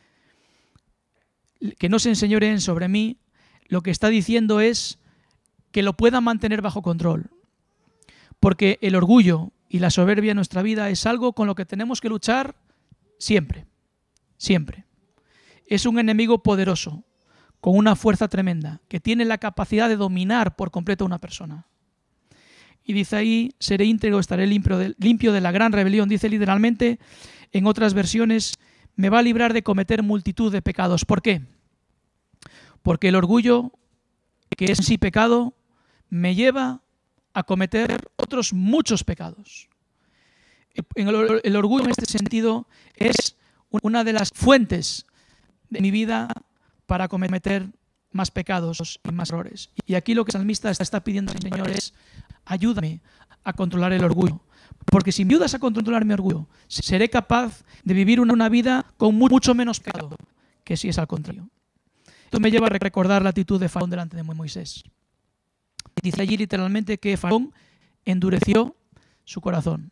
que no se enseñoreen sobre mí, lo que está diciendo es que lo pueda mantener bajo control. Porque el orgullo y la soberbia en nuestra vida es algo con lo que tenemos que luchar siempre, siempre. Es un enemigo poderoso, con una fuerza tremenda, que tiene la capacidad de dominar por completo a una persona. Y dice ahí, seré íntegro, estaré limpio de, limpio de la gran rebelión. Dice literalmente, en otras versiones, me va a librar de cometer multitud de pecados. ¿Por qué? Porque el orgullo, que es en sí pecado, me lleva a cometer otros muchos pecados. El, el orgullo en este sentido es una de las fuentes de mi vida para cometer más pecados y más errores. Y aquí lo que el salmista está pidiendo al Señor es, ayúdame a controlar el orgullo. Porque si me ayudas a controlar mi orgullo, seré capaz de vivir una, una vida con mucho menos pecado que si es al contrario. Esto me lleva a recordar la actitud de Faraón delante de Moisés. Dice allí literalmente que Faraón endureció su corazón.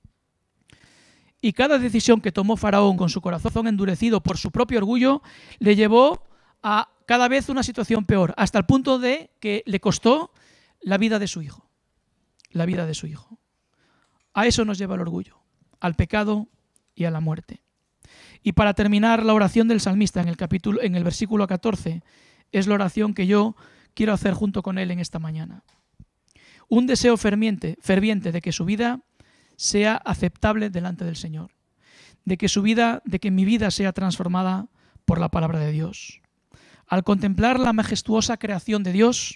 Y cada decisión que tomó Faraón con su corazón endurecido por su propio orgullo le llevó a cada vez una situación peor, hasta el punto de que le costó la vida de su hijo. La vida de su hijo. A eso nos lleva el orgullo, al pecado y a la muerte. Y para terminar, la oración del salmista en el capítulo, en el versículo catorce, es la oración que yo quiero hacer junto con él en esta mañana. Un deseo ferviente, ferviente de que su vida sea aceptable delante del Señor, de que su vida, de que mi vida sea transformada por la palabra de Dios. Al contemplar la majestuosa creación de Dios,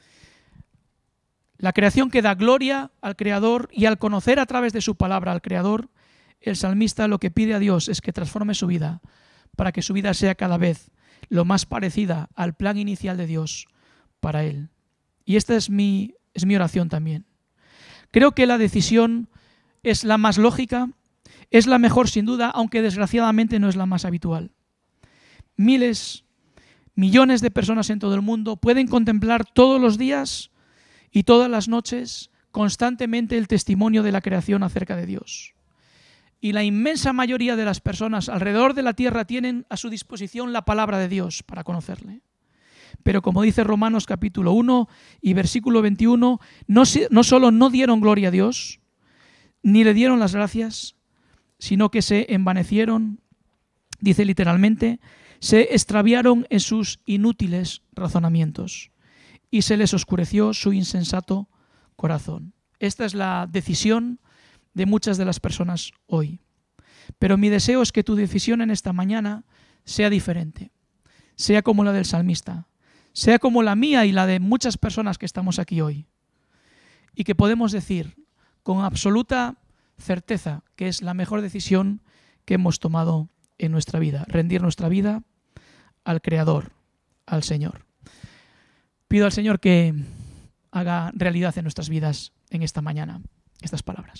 la creación que da gloria al Creador, y al conocer a través de su palabra al Creador, el salmista lo que pide a Dios es que transforme su vida para que su vida sea cada vez lo más parecida al plan inicial de Dios para él. Y esta es mi, es mi oración también. Creo que la decisión es la más lógica, es la mejor sin duda, aunque desgraciadamente no es la más habitual. Miles, millones de personas en todo el mundo pueden contemplar todos los días y todas las noches constantemente el testimonio de la creación acerca de Dios. Y la inmensa mayoría de las personas alrededor de la tierra tienen a su disposición la palabra de Dios para conocerle. Pero como dice Romanos capítulo uno y versículo veintiuno, no, no solo no dieron gloria a Dios, ni le dieron las gracias, sino que se envanecieron, dice literalmente, se extraviaron en sus inútiles razonamientos y se les oscureció su insensato corazón. Esta es la decisión de muchas de las personas hoy. Pero mi deseo es que tu decisión en esta mañana sea diferente, sea como la del salmista, sea como la mía y la de muchas personas que estamos aquí hoy. Y que podemos decir con absoluta certeza que es la mejor decisión que hemos tomado en nuestra vida, rendir nuestra vida al Creador, al Señor. Pido al Señor que haga realidad en nuestras vidas en esta mañana estas palabras.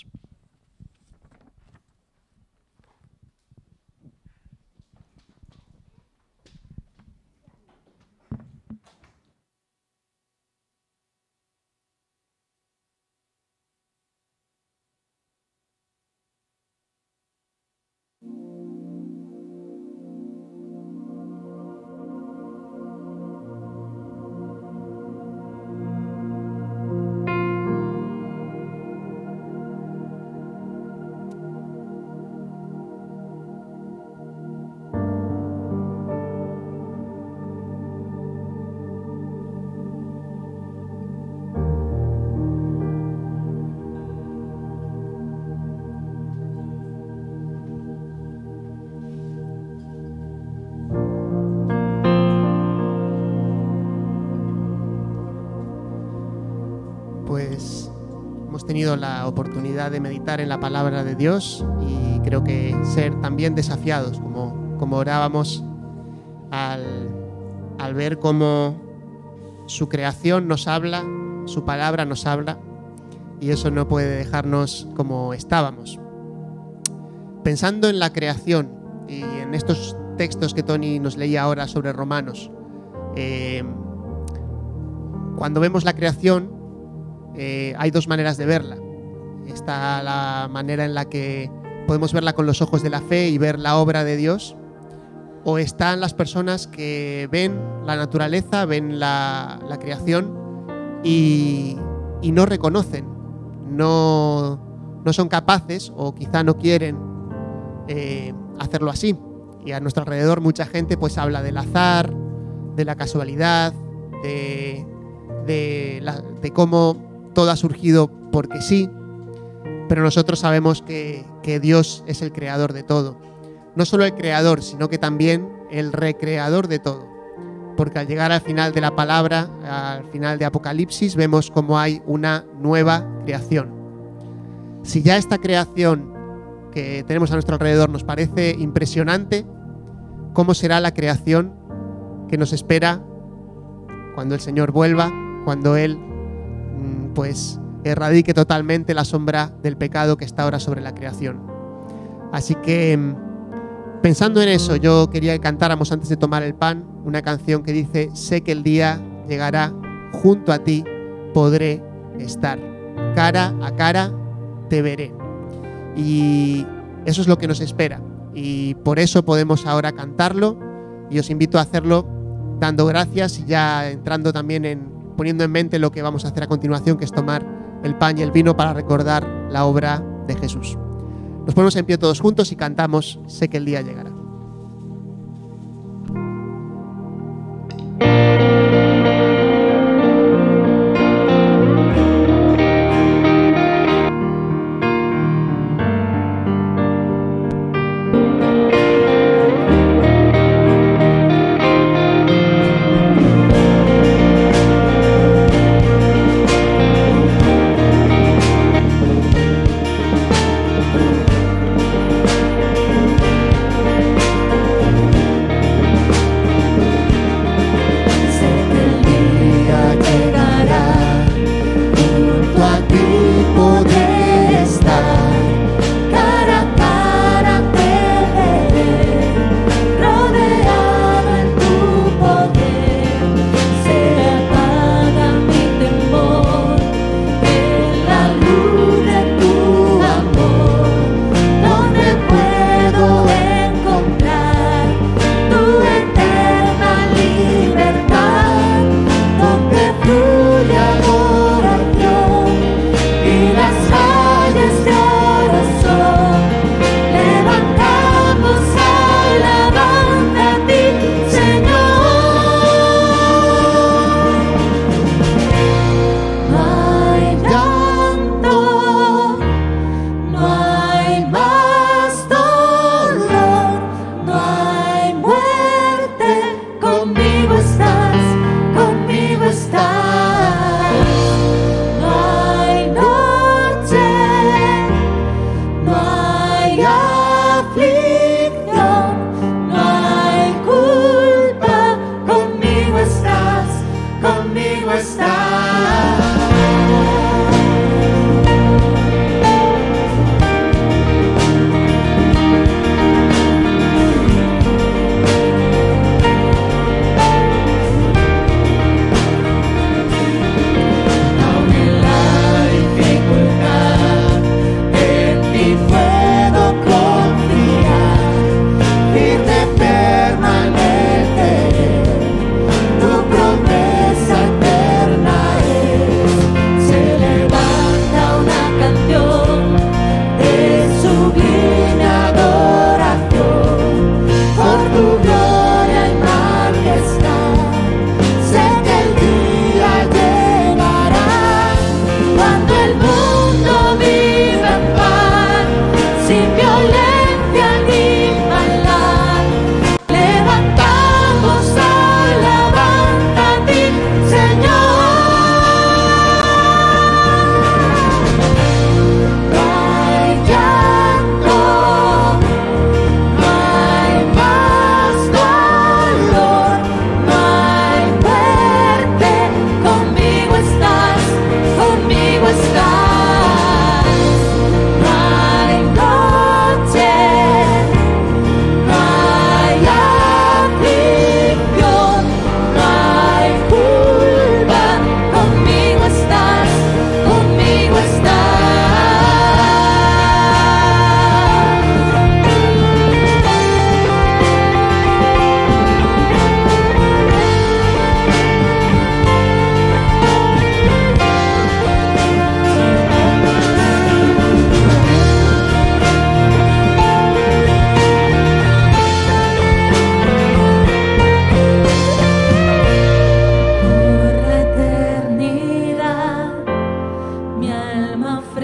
pues hemos tenido la oportunidad de meditar en la palabra de Dios y creo que ser también desafiados, como, como orábamos al, al ver cómo su creación nos habla, su palabra nos habla, y eso no puede dejarnos como estábamos. Pensando en la creación y en estos textos que Tony nos leía ahora sobre Romanos, eh, cuando vemos la creación eh, hay dos maneras de verla. Está la manera en la que podemos verla con los ojos de la fe y ver la obra de Dios, o están las personas que ven la naturaleza, ven la, la creación y, y no reconocen, no, no son capaces o quizá no quieren eh, hacerlo así. Y a nuestro alrededor mucha gente pues habla del azar, de la casualidad, de, de, la, de cómo todo ha surgido porque sí, pero nosotros sabemos que, que Dios es el creador de todo. No solo el creador, sino que también el recreador de todo. Porque al llegar al final de la palabra, al final de Apocalipsis, vemos cómo hay una nueva creación. Si ya esta creación que tenemos a nuestro alrededor nos parece impresionante, ¿cómo será la creación que nos espera cuando el Señor vuelva, cuando Él pues erradique totalmente la sombra del pecado que está ahora sobre la creación? Así que, pensando en eso, yo quería que cantáramos antes de tomar el pan una canción que dice: sé que el día llegará, junto a ti podré estar, cara a cara te veré. Y eso es lo que nos espera, y por eso podemos ahora cantarlo, y os invito a hacerlo dando gracias y ya entrando también en poniendo en mente lo que vamos a hacer a continuación, que es tomar el pan y el vino para recordar la obra de Jesús. Nos ponemos en pie todos juntos y cantamos Sé que el día llegará. Sé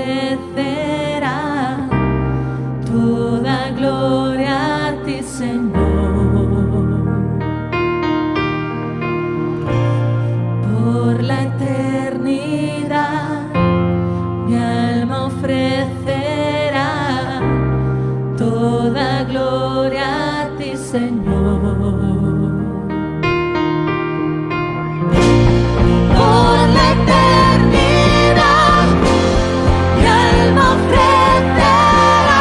ofrecerá toda gloria a ti, Señor. Por la eternidad mi alma ofrecerá toda gloria a ti, Señor. Por la eternidad mi alma ofrecerá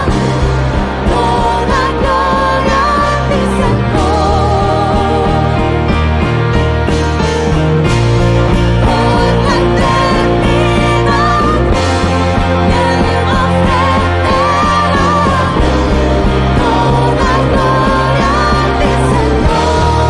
toda gloria a ti, Señor. Por la eternidad mi alma ofrecerá toda gloria a ti, Señor.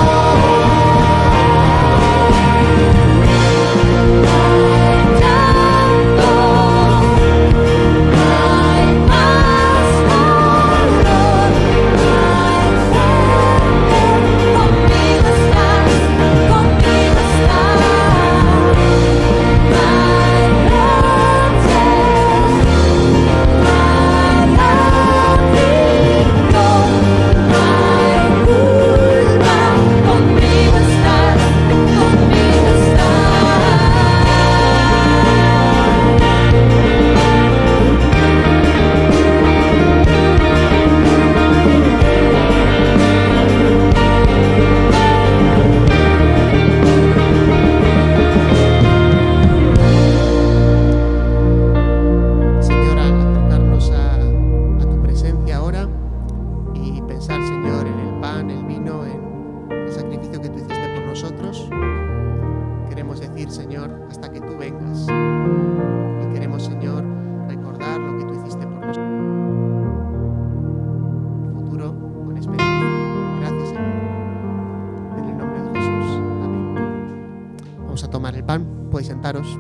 Señor, al acercarnos a, a tu presencia ahora y pensar, Señor, en el pan, el vino, en el sacrificio que tú hiciste por nosotros, queremos decir, Señor, hasta que tú vengas. Y queremos, Señor, recordar lo que tú hiciste por nosotros. Futuro con esperanza. Gracias, Señor. En el nombre de Jesús. Amén. Vamos a tomar el pan. Podéis sentaros.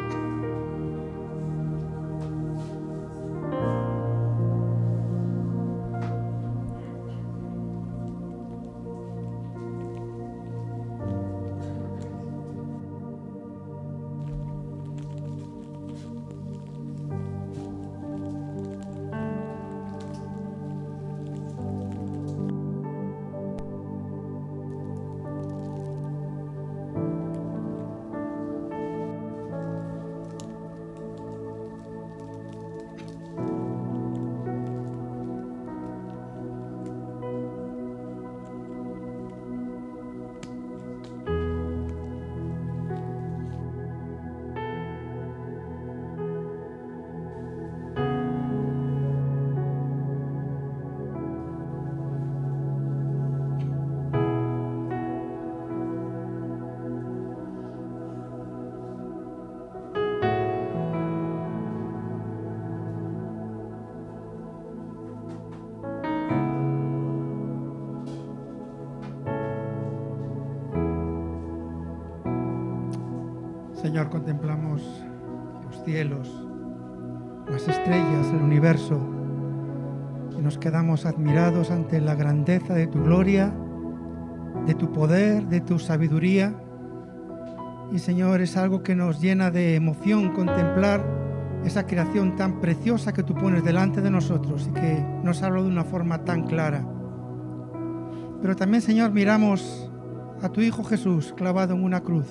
Señor, contemplamos los cielos, las estrellas, el universo, y nos quedamos admirados ante la grandeza de tu gloria, de tu poder, de tu sabiduría. Y Señor, es algo que nos llena de emoción contemplar esa creación tan preciosa que tú pones delante de nosotros y que nos habla de una forma tan clara. Pero también, Señor, miramos a tu Hijo Jesús clavado en una cruz.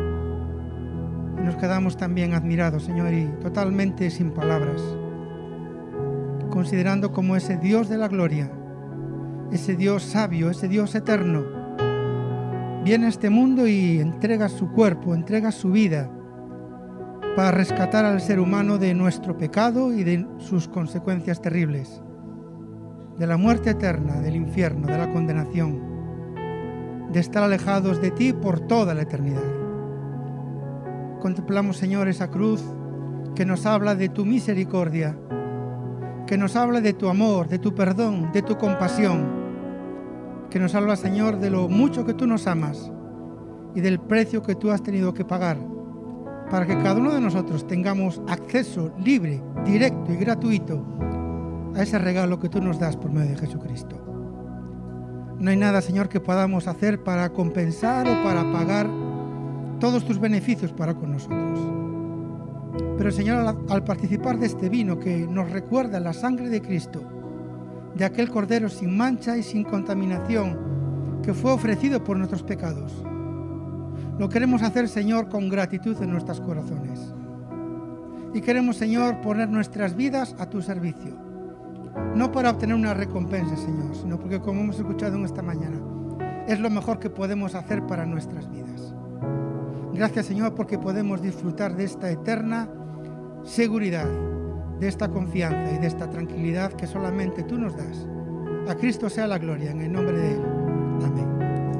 Y nos quedamos también admirados, Señor, y totalmente sin palabras, considerando como ese Dios de la gloria, ese Dios sabio, ese Dios eterno, viene a este mundo y entrega su cuerpo, entrega su vida para rescatar al ser humano de nuestro pecado y de sus consecuencias terribles, de la muerte eterna, del infierno, de la condenación, de estar alejados de ti por toda la eternidad. Contemplamos, Señor, esa cruz que nos habla de tu misericordia, que nos habla de tu amor, de tu perdón, de tu compasión, que nos habla, Señor, de lo mucho que tú nos amas y del precio que tú has tenido que pagar para que cada uno de nosotros tengamos acceso libre, directo y gratuito a ese regalo que tú nos das por medio de Jesucristo. No hay nada, Señor, que podamos hacer para compensar o para pagar todos tus beneficios para con nosotros. Pero Señor, al, al participar de este vino que nos recuerda la sangre de Cristo, de aquel Cordero sin mancha y sin contaminación que fue ofrecido por nuestros pecados, lo queremos hacer, Señor, con gratitud en nuestros corazones. Y queremos, Señor, poner nuestras vidas a tu servicio. No para obtener una recompensa, Señor, sino porque, como hemos escuchado en esta mañana, es lo mejor que podemos hacer para nuestras vidas. Gracias, Señor, porque podemos disfrutar de esta eterna seguridad, de esta confianza y de esta tranquilidad que solamente tú nos das. A Cristo sea la gloria, en el nombre de Él. Amén.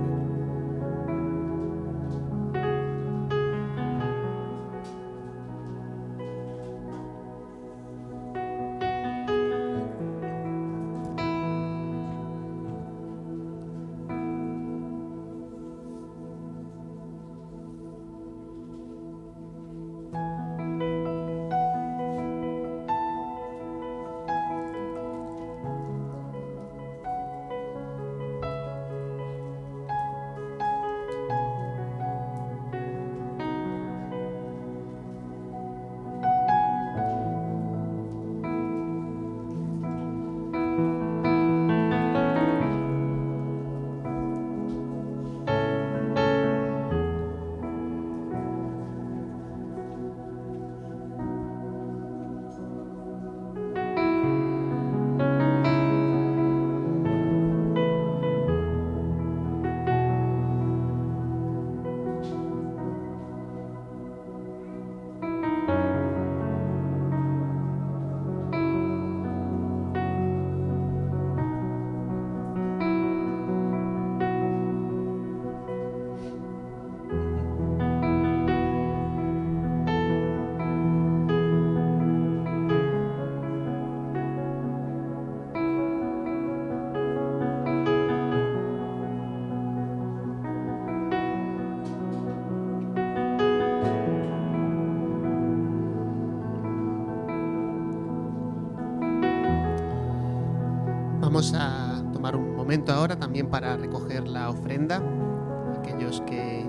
Vamos a tomar un momento ahora también para recoger la ofrenda. Aquellos que,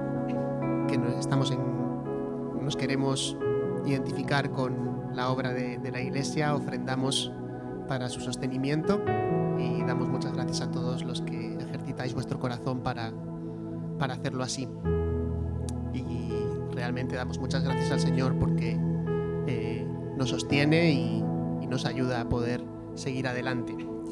que nos, estamos en, nos queremos identificar con la obra de, de la Iglesia, ofrendamos para su sostenimiento y damos muchas gracias a todos los que ejercitáis vuestro corazón para, para hacerlo así. Y realmente damos muchas gracias al Señor porque eh, nos sostiene y, y nos ayuda a poder seguir adelante.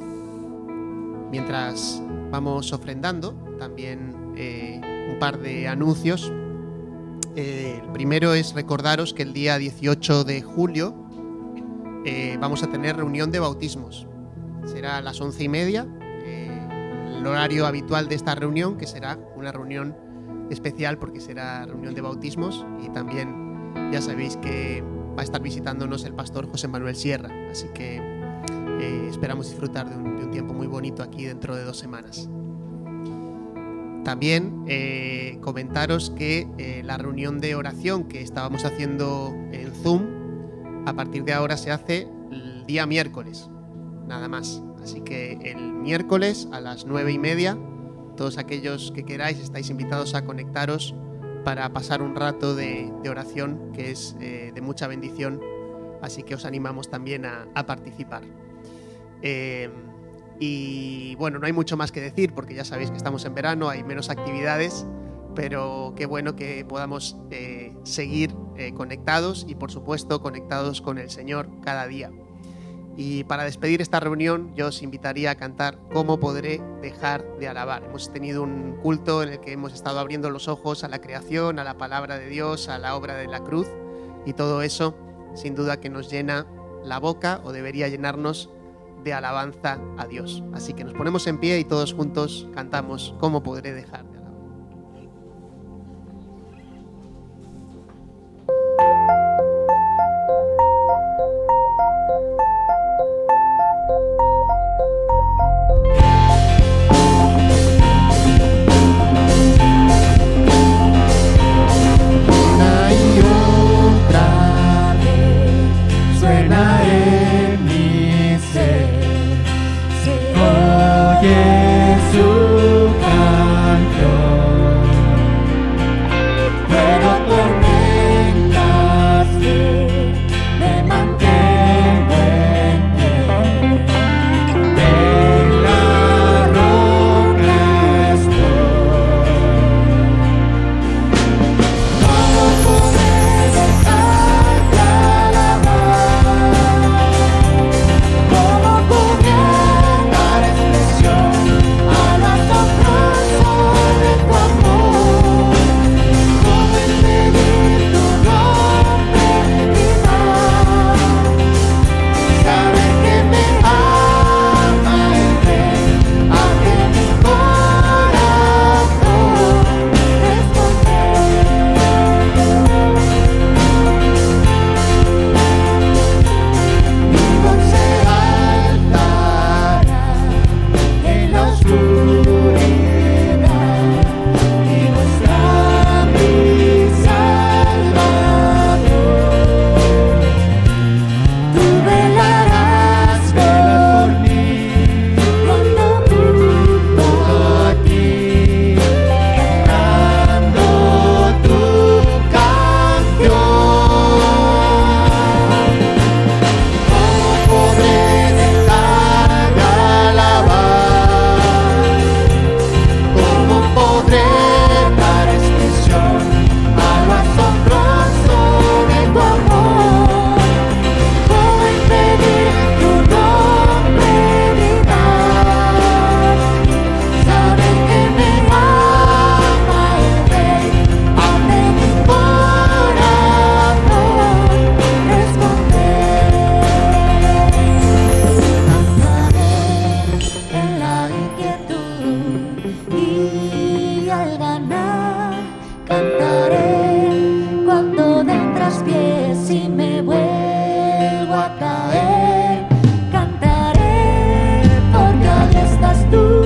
Mientras vamos ofrendando, también eh, un par de anuncios. Eh, el primero es recordaros que el día dieciocho de julio eh, vamos a tener reunión de bautismos. Será a las once y media, eh, el horario habitual de esta reunión, que será una reunión especial porque será reunión de bautismos. Y también ya sabéis que va a estar visitándonos el pastor José Manuel Sierra, así que Eh, esperamos disfrutar de un, de un tiempo muy bonito aquí dentro de dos semanas. También eh, comentaros que eh, la reunión de oración que estábamos haciendo en Zoom, a partir de ahora se hace el día miércoles, nada más. Así que el miércoles a las nueve y media, todos aquellos que queráis estáis invitados a conectaros para pasar un rato de, de oración que es eh, de mucha bendición. Así que os animamos también a, a participar. Eh, y bueno, no hay mucho más que decir porque ya sabéis que estamos en verano, hay menos actividades, pero qué bueno que podamos eh, seguir eh, conectados y por supuesto conectados con el Señor cada día. Y para despedir esta reunión yo os invitaría a cantar ¿Cómo podré dejar de alabar? Hemos tenido un culto en el que hemos estado abriendo los ojos a la creación, a la palabra de Dios, a la obra de la cruz, y todo eso sin duda que nos llena la boca o debería llenarnos de alabanza a Dios. Así que nos ponemos en pie y todos juntos cantamos ¿Cómo podré dejar de alabar? Una y otra vez suena en mi ser, se oye su canción. vuelvo a caer. Cantaré porque allí estás tú,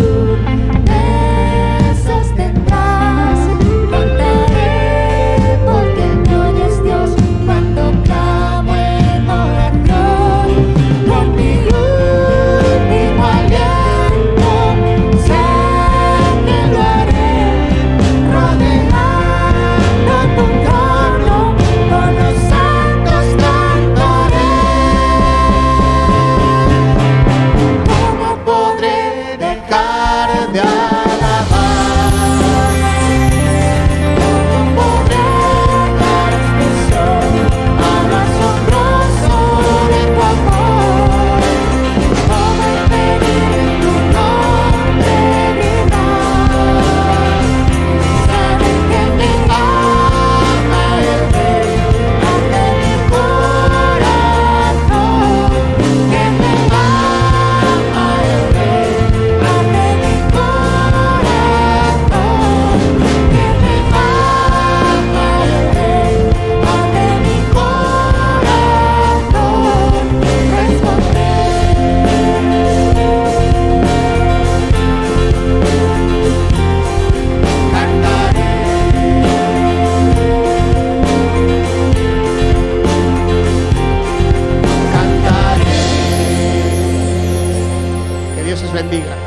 me sostendrás. Cantaré porque me oyes, Dios, cuando clamo en oración. Con mi último aliento sé que lo haré, rodeando tu trono con los santos cantaré. ¿Cómo podré dejar de alabar? ¿Cómo podré dar expresión a lo asombroso de tu amor? ¿Cómo impedir tu nombre brillar? Saben que me ama el Rey, ante mi corazón. Que me ama el Rey, ante mi corazón. Que me ama el Rey, ante mi corazón. Responderé. Cantaré. Cantaré. Que Dios os bendiga.